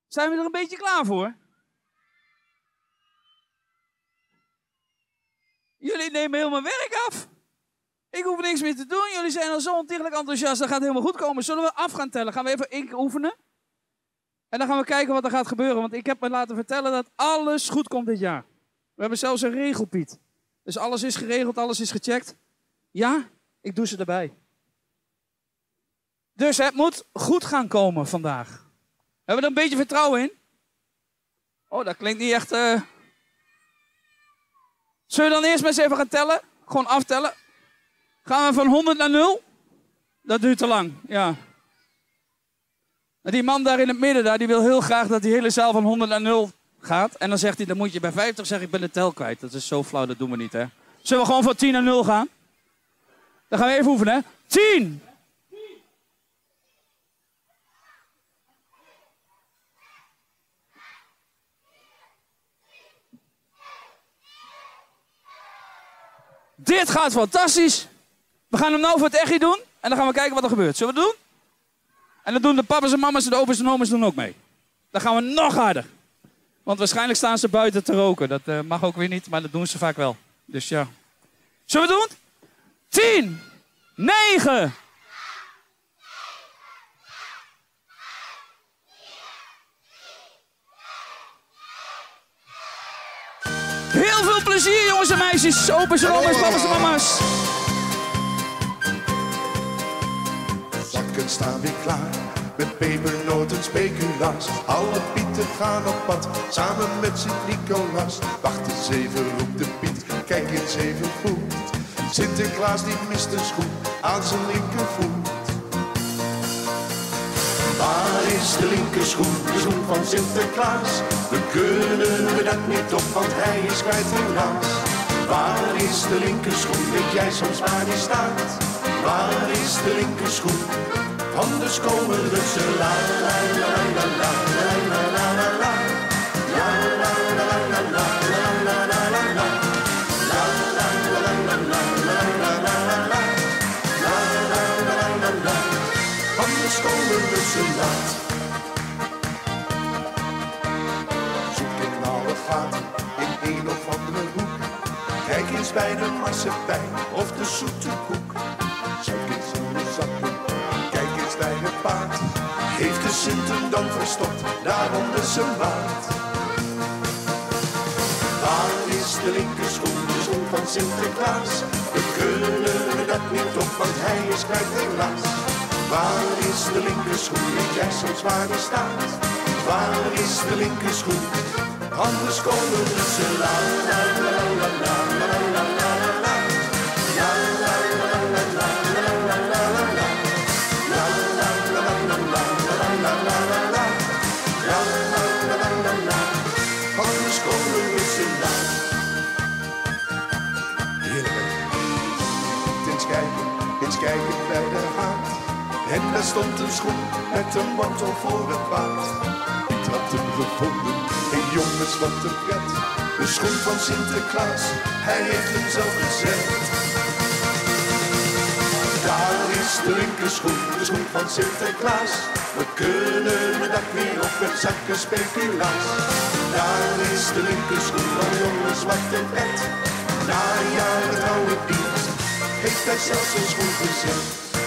Zijn we er een beetje klaar voor? Jullie nemen helemaal werk af. Ik hoef niks meer te doen. Jullie zijn al zo ontiegelijk enthousiast. Dat gaat helemaal goed komen. Zullen we af gaan tellen? Gaan we even 1 keer oefenen? En dan gaan we kijken wat er gaat gebeuren. Want ik heb me laten vertellen dat alles goed komt dit jaar. We hebben zelfs een regel, Piet. Dus alles is geregeld, alles is gecheckt. Ja, ik doe ze erbij. Dus het moet goed gaan komen vandaag. Hebben we er een beetje vertrouwen in? Oh, dat klinkt niet echt... Zullen we dan eerst maar eens even gaan tellen? Gewoon aftellen. Gaan we van 100 naar 0? Dat duurt te lang, ja. Die man daar in het midden, daar, die wil heel graag dat die hele zaal van 100 naar 0 gaat. En dan zegt hij, dan moet je bij 50 zeggen, ik ben de tel kwijt. Dat is zo flauw, dat doen we niet, hè. Zullen we gewoon van 10 naar 0 gaan? Dan gaan we even oefenen, hè. 10! Dit gaat fantastisch. We gaan hem nou voor het echt doen. En dan gaan we kijken wat er gebeurt. Zullen we het doen? En dan doen de papa's en mama's en de opa's en oma's doen ook mee. Dan gaan we nog harder. Want waarschijnlijk staan ze buiten te roken. Dat mag ook weer niet, maar dat doen ze vaak wel. Dus ja. Zullen we het doen? 10, 9... Heel veel plezier, jongens en meisjes, opa's en oma's, papa's en mama's. Zakken staan weer klaar, met pepernoten, speculaas. Alle Pieten gaan op pad, samen met Sint-Nicolaas. Wacht eens even, roept de Piet, kijk eens even goed. Sinterklaas die mist een schoen aan zijn linkervoet. Waar is de linkerschoen, de schoen van Sinterklaas? We kunnen we dat niet op, want hij is kwijt helaas. Waar is de linkerschoen, weet jij soms waar die staat? Waar is de linkerschoen, anders komen we ze la la la la la la la la la la la la la la la la la la la. Anders komen we ze laat. Zoek in alle gaten in een of andere hoek. Kijk eens bij de marsepein of de zoete koek. Zoek eens in de zakken, kijk eens bij het paard. Heeft de Sint hem dan verstopt, daaronder zijn baard? Waar is de linkerschoen, de schoen van Sinterklaas? We kunnen dat niet op, want hij is kwijt helaas. Waar is de linkerschoen, weet jij soms waar die staat? Waar is de linkerschoen, anders komen we ze la la la la la la la la la la la la la la la la la. Anders komen we ze laat. Heerlijk. Eens kijken bij de haard. En daar stond een schoen met een mantel voor het paard. Ik had hem gevonden, en jongens wat een pret. De schoen van Sinterklaas, hij heeft hem zelf gezet. Daar is de linkerschoen, de schoen van Sinterklaas. We kunnen dat weer op met zakken speculaas. Daar is de linkerschoen van jongens wat een pret. Na jaren trouwe dienst heeft hij zelfs een schoen gezet.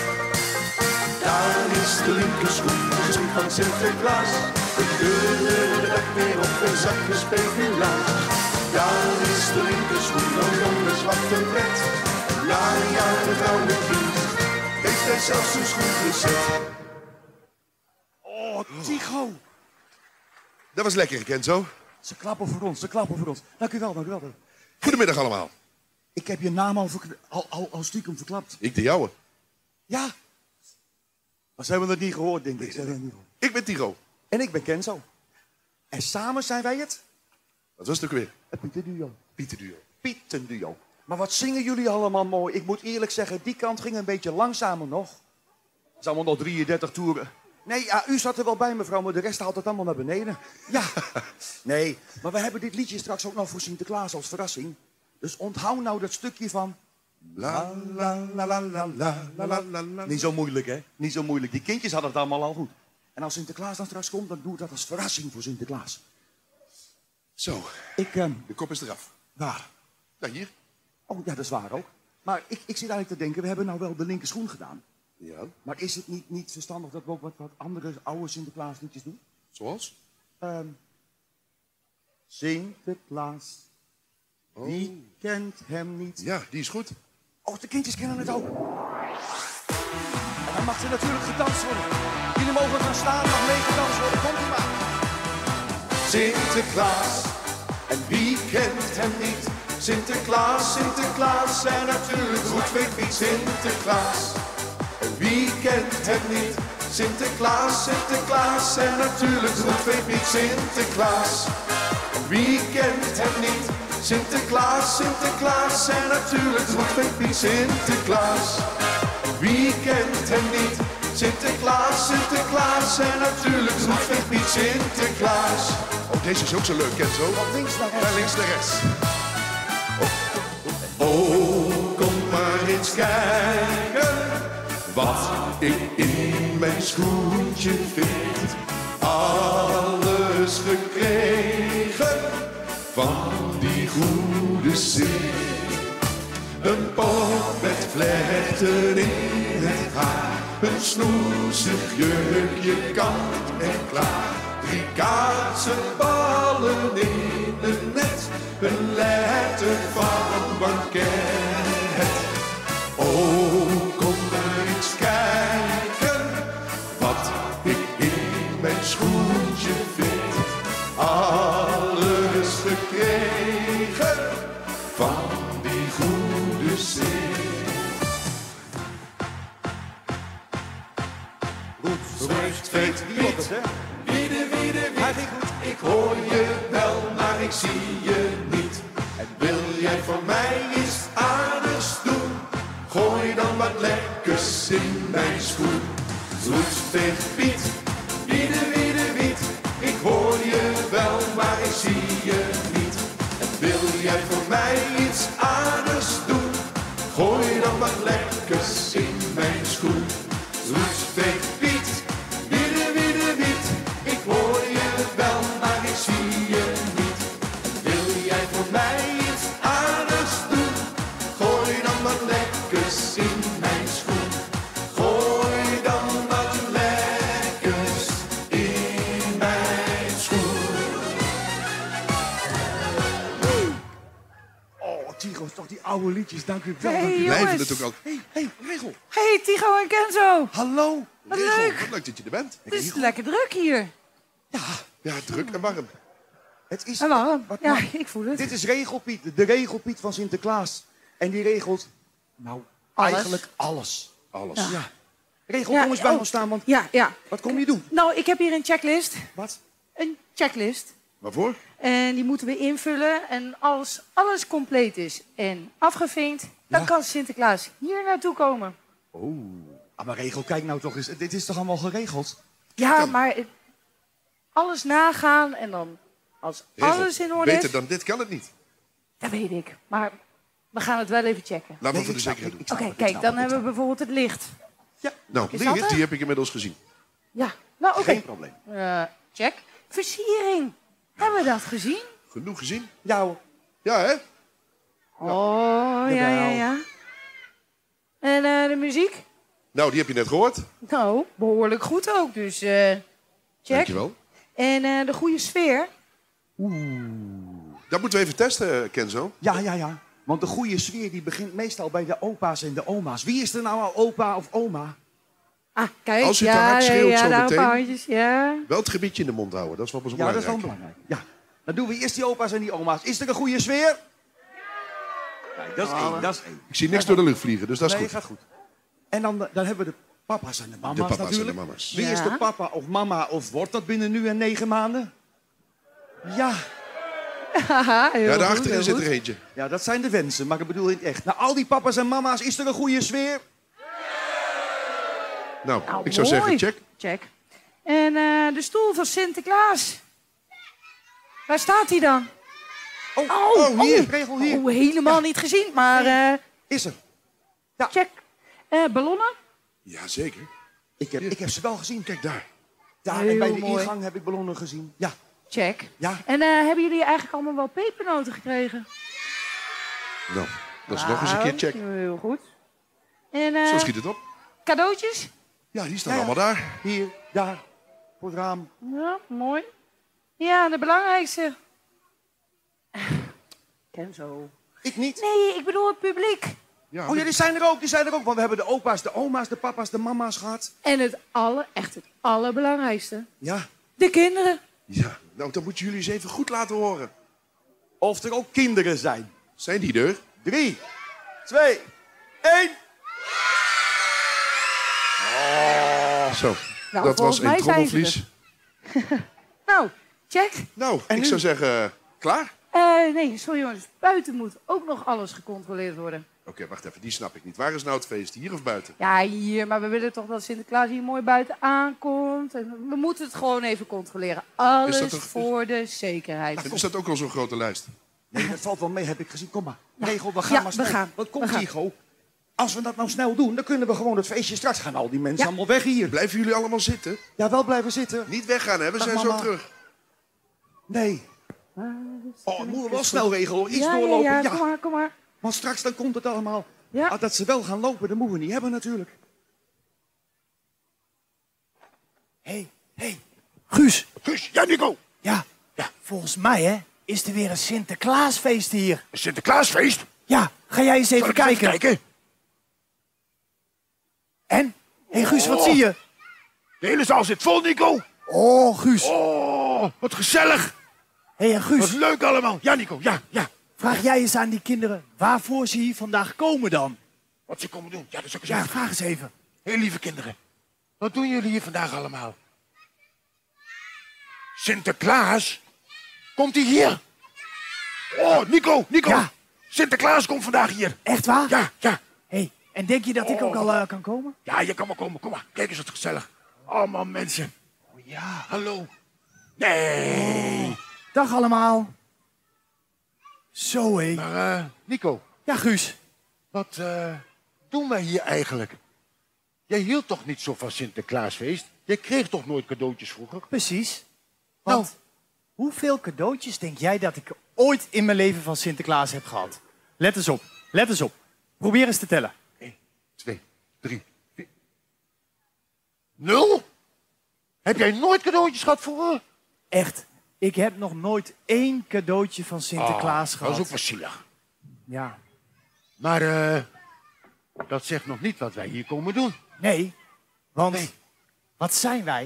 Daar is de linkerschoen, de schoen van Sinterklaas. We kunnen dat weer op een zakken speculaas. Daar is de linkerschoen, oh jongens wat een pret. Na jaren trouwe dienst heeft hij zelfs een schoen gezet. Oh, Tycho. Dat was lekker, Kenzo. Ze klappen voor ons, ze klappen voor ons. Dank u wel, dank u wel. Goedemiddag allemaal. Ik heb je naam al stiekem verklapt. Ik de jouwe. Ja. Maar ze hebben het niet gehoord, denk ik. Ik ben Tycho. En ik ben Kenzo. En samen zijn wij het? Wat was het ook weer? Het Pietenduo. Pietenduo. Pietenduo. Maar wat zingen jullie allemaal mooi. Ik moet eerlijk zeggen, die kant ging een beetje langzamer nog. Het is allemaal nog 33 toeren. Nee, ja, u zat er wel bij, mevrouw, maar de rest haalt het allemaal naar beneden. Ja. Nee, maar we hebben dit liedje straks ook nog voor Sinterklaas als verrassing. Dus onthoud nou dat stukje van... La la la la la la la la la. Niet zo moeilijk, hè? Niet zo moeilijk. Die kindjes hadden het allemaal al goed. En als Sinterklaas dan straks komt, dan doe ik dat als verrassing voor Sinterklaas. Zo, Ik, de kop is eraf. waar? Ja, hier. Oh, ja, dat is waar ook. Maar ik zit eigenlijk te denken, we hebben nou wel de linker schoen gedaan. Ja, Maar is het niet verstandig dat we ook wat andere oude Sinterklaasliedjes doen? zoals? Sinterklaas, wie kent hem niet? Ja, die is goed. Oh, de kindjes kennen het ook. En dan mag er natuurlijk gedanst worden. Jullie mogen gaan staan, mag mee gedanst worden. Komt u maar. Sinterklaas, en wie kent hem niet? Sinterklaas, Sinterklaas, en natuurlijk goed weet wie Sinterklaas. En wie kent hem niet? Sinterklaas, Sinterklaas, en natuurlijk goed weet wie Sinterklaas. En wie kent hem niet? Sinterklaas, Sinterklaas, en natuurlijk goed weet wie Sinterklaas. En wie kent hem niet? Sinterklaas, Sinterklaas, en natuurlijk goed weet wie Sinterklaas. Oh, deze is ook zo leuk, Kenzo. Van links naar rechts. Van links naar rechts. Oh, kom maar eens kijken wat ik in mijn schoentje vind. Alles gekregen van die goede zin. Een pot met vlechten in het haar, een snoezig jurkje kant en klaar. 3 kaatsen ballen in een net, een letter van banket. Oh, kom maar eens kijken wat ik in mijn schoentje vind. Alles gekregen van die goede zin. Zwijgt, weet niet. Ik hoor je wel, maar ik zie je niet. En wil jij voor mij iets aardigs doen? Gooi dan wat lekkers in mijn schoen. Zoetveeg Piet, wiet. Ik hoor je wel, maar ik zie je niet. En wil jij voor mij iets aardigs doen? Gooi dan wat lekkers in mijn schoen. Zoetveeg Piet, wiet. Ik hoor je wel, maar ik zie je niet. Wil jij voor mij iets aardigs doen? Gooi dan wat lekkers in mijn schoen. Gooi dan wat lekkers in mijn schoen. Oh, Tigo, toch die oude liedjes, dank u wel. Hey, dank u. jongens. Blijven het ook al. Hey, Regel. Hey, Tigo en Kenzo. Hallo. Wat Regel, leuk. wat leuk dat je er bent. Het is lekker druk hier. Ja, druk en warm. Het is... En waarom? Wat Ja, nou? ik voel het. Dit is Regelpiet, de Regelpiet van Sinterklaas. En die regelt, nou, Alles. eigenlijk alles. Alles. Ja. Ja. Regel, Ja, kom eens bij oh. ons staan, want Ja. wat kom je doen? Nou, ik heb hier een checklist. Wat? Een checklist. Waarvoor? En die moeten we invullen. En als alles compleet is en afgevinkt, dan Ja. kan Sinterklaas hier naartoe komen. Ah, maar Regel, kijk nou toch eens. Dit is toch allemaal geregeld? Ja, maar alles nagaan en dan als Regel, alles in orde beter is, dan dit kan het niet. dat weet ik. Maar we gaan het wel even checken. Laten we Nee, voor de ik snap zekerheid het, doen. Oké, ik snap kijk, het, dan ik hebben we snap bijvoorbeeld het licht. Nou, Is die, dat er? die heb ik inmiddels gezien. Ja, nou oké. Geen probleem. Check. Versiering. Hebben we dat gezien? Genoeg gezien? Ja hoor. Ja, hè? Oh, ja. Jawel. En de muziek? Nou, die heb je net gehoord. Nou, behoorlijk goed ook, dus check. Dankjewel. En de goede sfeer? Dat moeten we even testen, Kenzo. Ja. Want de goede sfeer die begint meestal bij de opa's en de oma's. Wie is er nou al opa of oma? Ah, kijk. Als u te hard schreeuwt zo daar een meteen. paar handjes, ja. Wel het gebiedje in de mond houden, dat is wel Ja, belangrijk. dat is wel belangrijk. Ja. Dan doen we eerst die opa's en die oma's. Is er een goede sfeer? Kijk, dat is één, dat is één. Ik zie niks door de lucht vliegen, dus dat is Nee, goed. gaat goed. En dan hebben we de papa's en de mama's De papa's en natuurlijk. de mama's. Wie is Ja. de papa of mama of wordt dat binnen nu en 9 maanden? Ja. Haha, heel Ja, goed, daarachter heel zit goed. er eentje. Ja, dat zijn de wensen, maar ik bedoel in het echt. Nou, al die papa's en mama's, is er een goede sfeer? Nou, Nou, ik zou mooi. zeggen, check. Check. En de stoel van Sinterklaas. Waar staat hij dan? Oh, hier, Regel hier. Oh, helemaal niet gezien, maar Is er. check. Ballonnen? Ja, zeker. Ik heb ze wel gezien. Kijk daar. Daar, en bij de ingang heb ik ballonnen gezien. Ja. Check. Ja. En hebben jullie eigenlijk allemaal wel pepernoten gekregen? Nou, dat is nog eens een keer check. Heel goed. En Zo schiet het op. cadeautjes? Ja, die staan allemaal daar. Hier, daar, voor het raam. Ja, mooi. Ja, de belangrijkste. Kenzo. Ik niet. Nee, ik bedoel het publiek. Ja, Oh ja, die zijn er ook. Want we hebben de opa's, de oma's, de papa's, de mama's gehad. En het allerbelangrijkste. Ja. De kinderen. ja, nou, dan moeten jullie eens even goed laten horen. Of er ook kinderen zijn. Zijn die er? 3, 2, 1. Zo, Nou, dat was volgens mij een zijn ze trommelvlies. Nou, check. Nou, En ik nu? zou zeggen, klaar? Nee, sorry jongens. Buiten moet ook nog alles gecontroleerd worden. Oké, wacht even, die snap ik niet. Waar is nou het feest? Hier of buiten? Ja, hier, maar we willen toch dat Sinterklaas hier mooi buiten aankomt. En we moeten het gewoon even controleren. Alles Is dat toch- voor de zekerheid. En is dat ook al zo'n grote lijst? Nee, dat valt wel mee, heb ik gezien. Kom maar. Regel, we gaan Ja, maar we snel. gaan. Wat komt We gaan. Igo? Als we dat nou snel doen, dan kunnen we gewoon het feestje straks gaan. Al die mensen Ja. allemaal weg hier. Blijven jullie allemaal zitten? Ja, wel blijven zitten. Niet weggaan, hè? We Dag, zijn zo mama. terug. Nee. Oh, moeten we wel snel regelen. Iets doorlopen. Ja, Ja. kom maar. Want straks dan komt het allemaal. Ja. Ah, dat ze wel gaan lopen, dat moeten we niet hebben natuurlijk. Hé, Guus. Guus, ja Nico. Ja, volgens mij hè, is er weer een Sinterklaasfeest hier. Een Sinterklaasfeest? Ja, ga jij eens even Zal ik eens kijken. En? Hé Guus, wat zie je? De hele zaal zit vol, Nico. Oh, Guus. Oh, wat gezellig. Hé Wat Guus, leuk allemaal. Ja Nico, ja. vraag jij eens aan die kinderen waarvoor ze hier vandaag komen dan? Wat ze komen doen. Ja, dat is ook eens Ja, even. vraag eens even. Heel lieve kinderen. Wat doen jullie hier vandaag allemaal? Sinterklaas? Komt hij hier? Oh, Nico. Ja. Sinterklaas komt vandaag hier. Echt waar? Ja. Hé, en denk je dat ik ook al kan komen? Ja, je kan maar komen. Kom maar. Kijk eens wat gezellig. Allemaal mensen. Oh ja. Hallo. Nee. Dag allemaal. Zo hé. Maar Nico, Ja, Guus. wat doen wij hier eigenlijk? Jij hield toch niet zo van Sinterklaasfeest? Jij kreeg toch nooit cadeautjes vroeger? Precies. Want hoeveel cadeautjes denk jij dat ik ooit in mijn leven van Sinterklaas heb gehad? Let eens op. Probeer eens te tellen. 1, 2, 3, 4. 0? Heb jij nooit cadeautjes gehad vroeger? Echt, ik heb nog nooit 1 cadeautje van Sinterklaas Dat gehad. is ook wel zielig. Ja. Maar dat zegt nog niet wat wij hier komen doen. Nee, want Nee. wat zijn wij?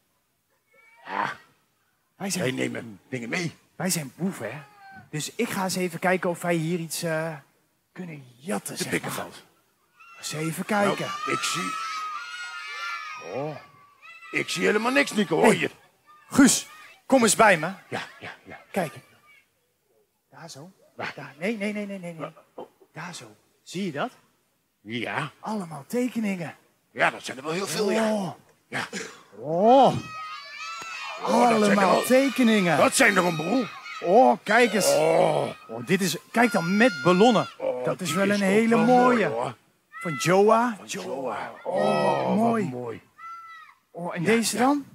Ja, Wij wij zijn, nemen dingen mee. wij zijn boeven, hè? Dus ik ga eens even kijken of wij hier iets kunnen jatten, De zeg maar. pikkenveld. Eens even kijken. Nou, ik zie... Oh, ik zie helemaal niks, Nico. Hoor je? Guus, kom eens bij me. Ja. Kijk. Daar zo. Daar. Nee. Daar zo. Zie je dat? Ja. Allemaal tekeningen. Ja, dat zijn er wel heel veel, ja. Oh. Ja. Oh. dat zijn er Allemaal wel- tekeningen. Dat zijn er een boel. Oh, kijk eens. Oh, Oh, dit is, kijk dan, met ballonnen. Dat is die wel een ook hele wel mooie. mooi, hoor. Van Joa. Joa. Oh, mooi. Wat mooi. Oh, en deze dan?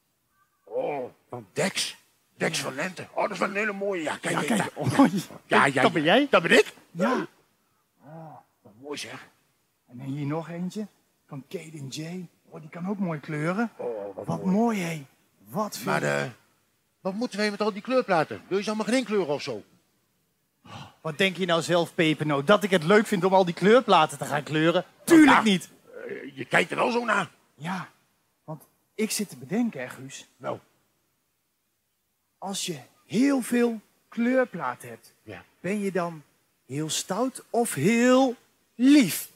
Oh, van Dex. Dex van Lente. Oh, dat is wel een hele mooie. Ja, kijk. Ja, kijk. kijk. Oh, Ja, dat ben jij? Dat ben ik. Ja. Wat mooi zeg. En hier nog eentje. Van Kaden J. Oh, die kan ook mooi kleuren. Oh, Wat mooi, hé. Wat veel. Maar wat moeten wij met al die kleurplaten? Wil je ze allemaal geen kleuren of zo? Wat denk je nou zelf, Pepernoot? Dat ik het leuk vind om al die kleurplaten te gaan kleuren? Tuurlijk ja. niet. Je kijkt er wel zo naar. Ja, want ik zit te bedenken, hè, Guus. Nou, Als je heel veel kleurplaten hebt, ja. ben je dan heel stout of heel lief?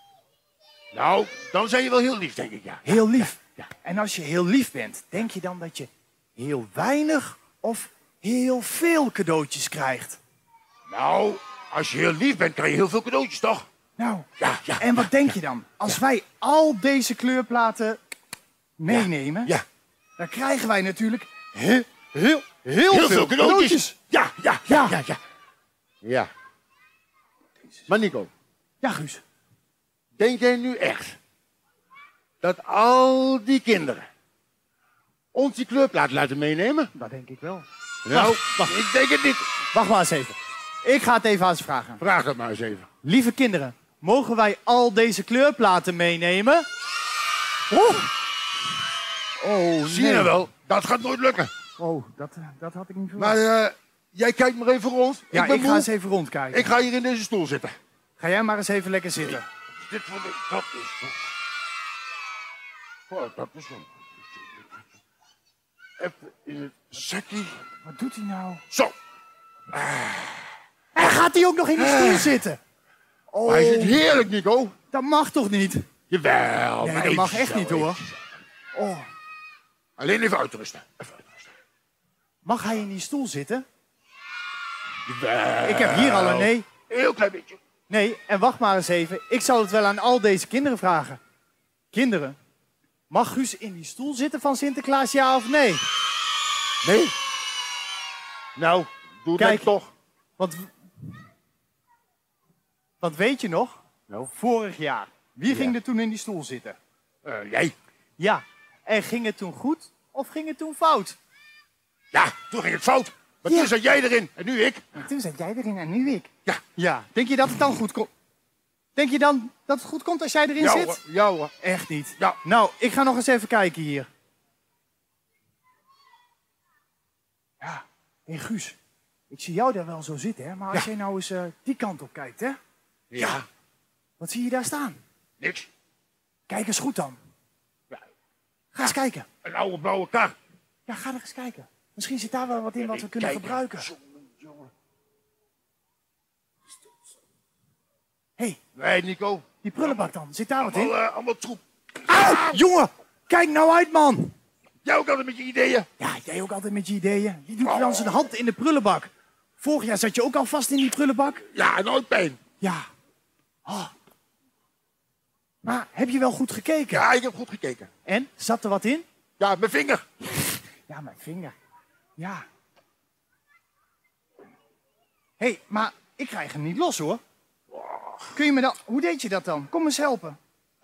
Nou, dan zijn je wel heel lief, denk ik, ja. Heel lief. Ja. En als je heel lief bent, denk je dan dat je heel weinig of heel veel cadeautjes krijgt? Nou, als je heel lief bent, krijg je heel veel cadeautjes, toch? Nou, Ja. en wat denk je dan? Als wij al deze kleurplaten meenemen, Ja. dan krijgen wij natuurlijk heel Heel veel cadeautjes. Ja. Ja. Maar Nico, Ja, Guus. denk jij nu echt dat al die kinderen ons die kleurplaat laten meenemen? Dat denk ik wel. Nou, wacht. ik denk het niet. Wacht maar eens even. Ik ga het even aan ze vragen. Vraag het maar eens even. Lieve kinderen, mogen wij al deze kleurplaten meenemen? Oh, Zie je wel, dat gaat nooit lukken. Oh, dat had ik niet verwacht. Maar jij kijkt maar even rond. Ja, ben ik ga moe. eens even rondkijken. Ik ga hier in deze stoel zitten. Ga jij maar eens even lekker zitten. Dit vond ik, dat is toch... Oh, dat is wel... Even in het zakkie. Wat doet hij nou? Zo. En gaat hij ook nog in de stoel zitten? Oh, Hij zit heerlijk, Nico. dat mag toch niet? Jawel. Nee, maar dat mag even echt zo, niet, hoor. even zo. Oh, Alleen even uitrusten. Even uitrusten. mag hij in die stoel zitten? Jawel. Ik heb hier al een nee. Heel klein beetje. Nee, en wacht maar eens even. Ik zal het wel aan al deze kinderen vragen. Kinderen, mag Guus in die stoel zitten van Sinterklaas, ja of nee? Nee? Nou, doe Kijk. het toch. Want weet je nog? Nou? Vorig jaar. Wie ging er toen in die stoel zitten? Jij. Ja. En ging het toen goed of ging het toen fout? Ja, toen ging het fout. Maar Ja. toen zat jij erin en nu ik. En toen zat jij erin en nu ik. Ja. Ja. Denk je dat het dan goed komt? Denk je dan dat het goed komt als jij erin Jou, zit? hoor. Jou, hoor. Echt niet. Ja. Nou, ik ga nog eens even kijken hier. Ja. Hé Guus, ik zie jou daar wel zo zitten, hè? Maar als jij nou eens die kant op kijkt, hè? Ja. Wat zie je daar staan? Niks. Kijk eens goed dan. Ja. Ga eens kijken. Een oude blauwe kar. Ja, ga er eens kijken. Misschien zit daar wel wat in wat we kunnen Kijk, gebruiken. jongen. Hé, Nee, Nico. die prullenbak dan. Zit daar wat in? Allemaal troep. Jongen, kijk nou uit, man. Jij ook altijd met je ideeën? Ja, jij ook altijd met je ideeën. Je doet dan zijn hand in de prullenbak. Vorig jaar zat je ook al vast in die prullenbak. Ja, nooit pijn. Ja. Oh. Maar heb je wel goed gekeken? Ja, ik heb goed gekeken. En, zat er wat in? Ja, mijn vinger. Ja, mijn vinger. Ja. Hé, maar ik krijg hem niet los, hoor. Kun je me dan... Hoe deed je dat dan? Kom eens helpen.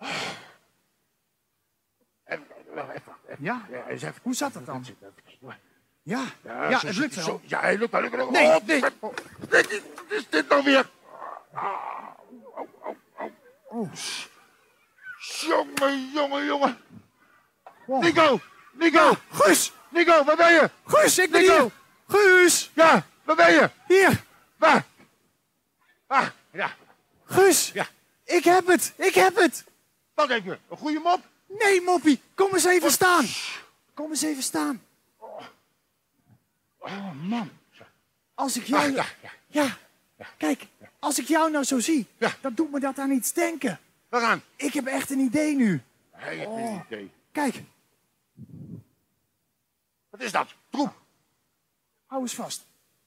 Even. Ja? Ja, eens even. Hoe zat dat dan? Ja, Ja, ja zo het zit lukt hij wel. zo. Ja, het lukt wel. Nee, Oh, nee. Wat is dit nou weer? Oh. Jongen. Wow. Nico, Guus! Nico, waar ben je? Guus, ik ben Nico. hier! Guus! Ja, waar ben je? Hier! Waar? Ah, ja. Guus! Ja. Ik heb het! Wacht even, een goede mop? Nee, Moppie, kom eens even staan. Kom eens even staan. Oh, man. Als ik jou... Ja. Ja, kijk, als ik jou nou zo zie, Ja. dan doet me dat aan iets denken. Waaraan? Ik heb echt een idee nu. Hij heeft een idee. Kijk, Wat is dat? Troep. hou eens vast.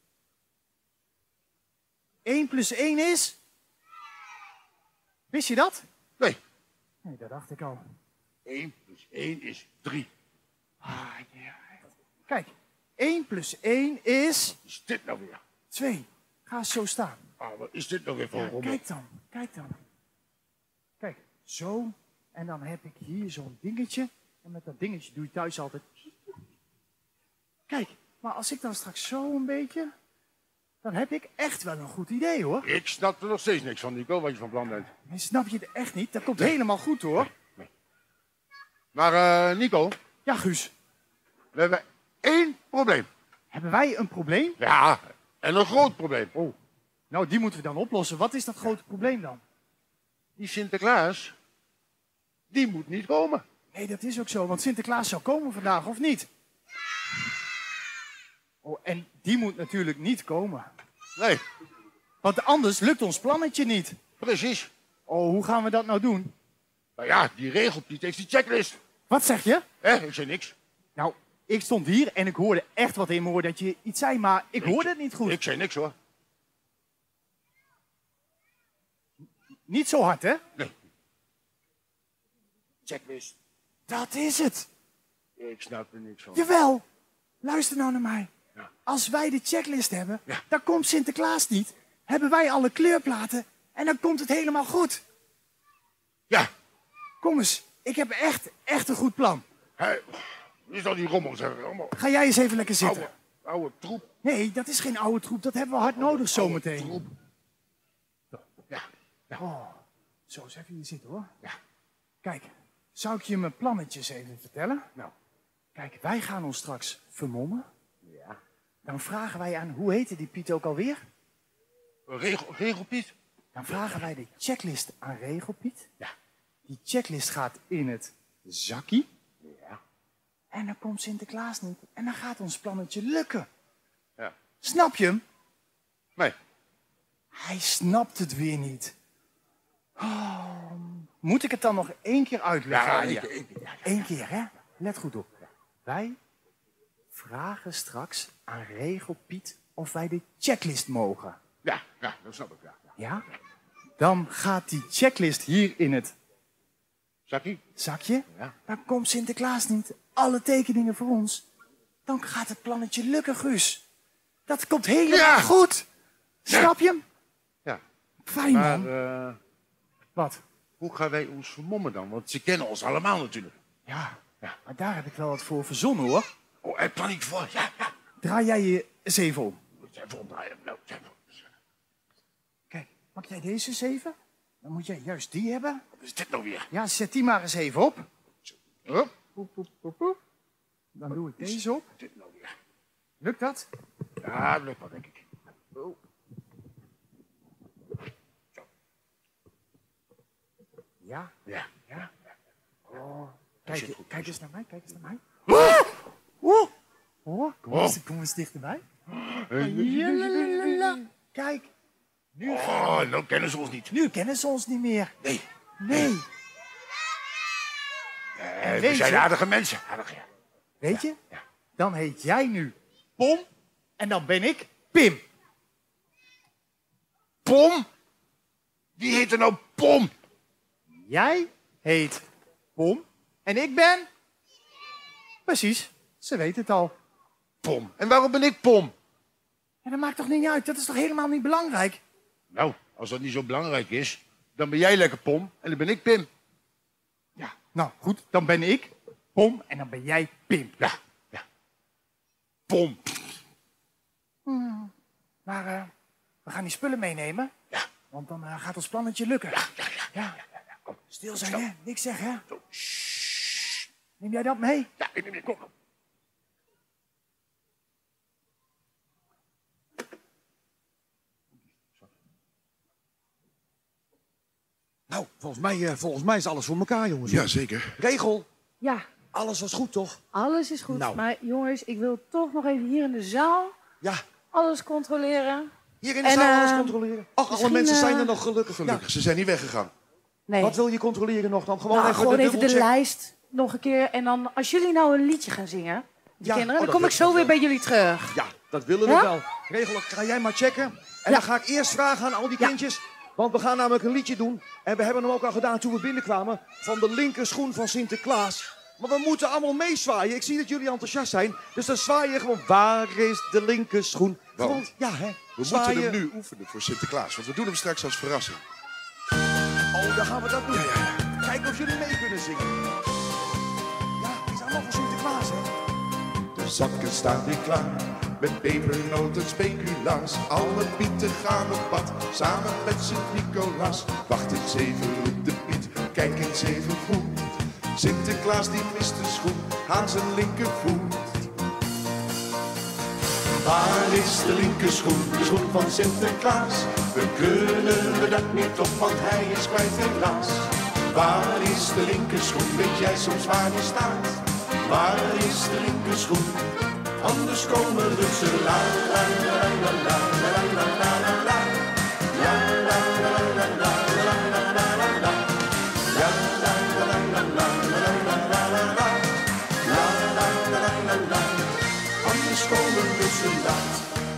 1 + 1 is... Wist je dat? Nee. Nee, dat dacht ik al. 1 + 1 is 3. Ah, ja. Kijk, 1 + 1 is... Wat is dit nou weer? 2. Ga eens zo staan. Ah, wat is dit nou weer voor Ja, rommel? kijk dan. Kijk, zo. En dan heb ik hier zo'n dingetje. En met dat dingetje doe je thuis altijd... Kijk, maar als ik dan straks zo een beetje... Dan heb ik echt wel een goed idee, hoor. Ik snap er nog steeds niks van, Nico, wat je van plan bent. Nee, snap je het echt niet? Dat komt helemaal goed, hoor. Maar Nico, Ja, Guus. we hebben 1 probleem. Hebben wij een probleem? Ja, en een groot probleem. Oh. Nou, die moeten we dan oplossen. Wat is dat grote probleem dan? Die Sinterklaas, die moet niet komen. Nee, dat is ook zo, want Sinterklaas zou komen vandaag, of niet? Oh, en die moet natuurlijk niet komen. Nee, Want anders lukt ons plannetje niet. precies. Oh, hoe gaan we dat nou doen? Nou ja, die regelt niet eens die checklist. Wat zeg je? Ik zei niks. Nou, ik stond hier en ik hoorde echt wat in me hoorde dat je iets zei, maar ik hoorde het niet goed. Ik zei niks hoor. Niet zo hard, hè? Checklist. Dat is het. Ik snap er niks van. Jawel. Luister nou naar mij. Ja. Als wij de checklist hebben, Ja. dan komt Sinterklaas niet. Hebben wij alle kleurplaten en dan komt het helemaal goed. Ja, Kom eens, ik heb echt een goed plan. hij- Is dat die rommel, zeg. Rommel. Ga jij eens even lekker zitten. Oude troep. Nee, dat is geen oude troep. Dat hebben we hard nodig zometeen. Ja. Oh, zo eens even hier zitten hoor. Ja. Kijk, zou ik je mijn plannetjes even vertellen? Nou, kijk, wij gaan ons straks vermommen. Ja. Dan vragen wij aan, hoe heette die Piet ook alweer? Regelpiet? Dan vragen wij de checklist aan Regelpiet. Ja. Die checklist gaat in het zakkie. Ja. En dan komt Sinterklaas niet. En dan gaat ons plannetje lukken. Ja. Snap je hem? Nee. Hij snapt het weer niet. Oh, moet ik het dan nog 1 keer uitleggen? Ja, aan je? één keer. 1 keer, hè? Let goed op. Wij vragen straks aan Regelpiet of wij de checklist mogen. Ja, dat snap ik. Ja. Ja? Dan gaat die checklist hier in het Zakkie? zakje. Ja. Dan komt Sinterklaas niet. Alle tekeningen voor ons. Dan gaat het plannetje lukken, Guus. Dat komt helemaal goed. Snap je hem? Ja. Fijn, Maar man. Wat? hoe gaan wij ons vermommen dan? Want ze kennen ons allemaal natuurlijk. Ja, maar daar heb ik wel wat voor verzonnen, hoor. Oh, hij plan niet voor. Ja. Draai jij je eens even om. Zijn voor omdraaien. Nou, zijn voor. Kijk, pak jij deze eens even? Dan moet jij juist die hebben. Wat is dit nou weer? Ja, zet die maar eens even op. Hup. Poep, poep, poep, poep. Dan doe ik deze op. Wat is dit nou weer? Lukt dat? Ja, dat lukt wel, denk ik. Oh. Ja? Ja. Oh. Kijk eens naar mij, kijk eens naar mij. Kom eens dichterbij. Kijk, Oh, nou kennen ze ons niet. nu kennen ze ons niet meer. Nee. Nee. We weet zijn je? aardige mensen. Aardig, ja. Weet je? Dan heet jij nu Pom en dan ben ik Pim. Pom? Wie heet er nou Pom? Jij heet Pom en ik ben... Precies, ze weet het al. Pom. En waarom ben ik Pom? En dat maakt toch niet uit, dat is toch helemaal niet belangrijk? Nou, als dat niet zo belangrijk is, dan ben jij lekker Pom en dan ben ik Pim. Ja, nou goed, dan ben ik Pom en dan ben jij Pim. Ja. Pom. Maar we gaan die spullen meenemen. Ja. Want dan gaat ons plannetje lukken. Ja. Kom, Stil zijn, hè? Niks zeggen, hè? Neem jij dat mee? Ja, ik neem je. Kom. Nou, volgens mij is alles voor elkaar, jongens. Jazeker. Regel, Ja, alles was goed, toch? alles is goed. Nou. Maar jongens, ik wil toch nog even hier in de zaal Ja, alles controleren. hier in de En, zaal alles controleren. Ach, alle misschien, mensen zijn er nog gelukkig. Gelukkig, ze zijn niet weggegaan. Nee, Wat wil je controleren nog dan? Gewoon nou, even gewoon de even de dubbelcheck. lijst nog een keer. En dan, als jullie nou een liedje gaan zingen, die Ja, kinderen, oh, dan dat kom ik lukt zo nog weer wel. bij jullie terug. Ja, dat willen we Ja? wel. Regel, ga jij maar checken. En Ja. dan ga ik eerst vragen aan al die Ja. kindjes. Want we gaan namelijk een liedje doen. En we hebben hem ook al gedaan toen we binnenkwamen. Van de linkerschoen van Sinterklaas. Maar we moeten allemaal meezwaaien. Ik zie dat jullie enthousiast zijn. Dus dan zwaai je gewoon. Waar is de linkerschoen? Want Gewoon, ja, hè. We zwaaien. moeten hem nu oefenen voor Sinterklaas, want we doen hem straks als verrassing. Oh, dan gaan we dat doen. Kijken of jullie mee kunnen zingen. Ja, die is allemaal van Sinterklaas, hè. De zakken staan weer klaar, met pepernoten, speculaas. Alle pieten gaan op pad, samen met Sint-Nicolaas. Wacht eens even, roept de Piet, kijk eens even goed. Sinterklaas die mist een schoen aan zijn linkervoet. Waar is de linkerschoen, de schoen van Sinterklaas? We kunnen we dat niet op, want hij is kwijt helaas. Waar is de linkerschoen, weet jij soms waar die staat? Waar is de linkerschoen, anders komen we ze la la la la la la la la la la. La la la la la la la la la la. La la la la la la la la la la la. La la la la la la. Anders komen we ze laat.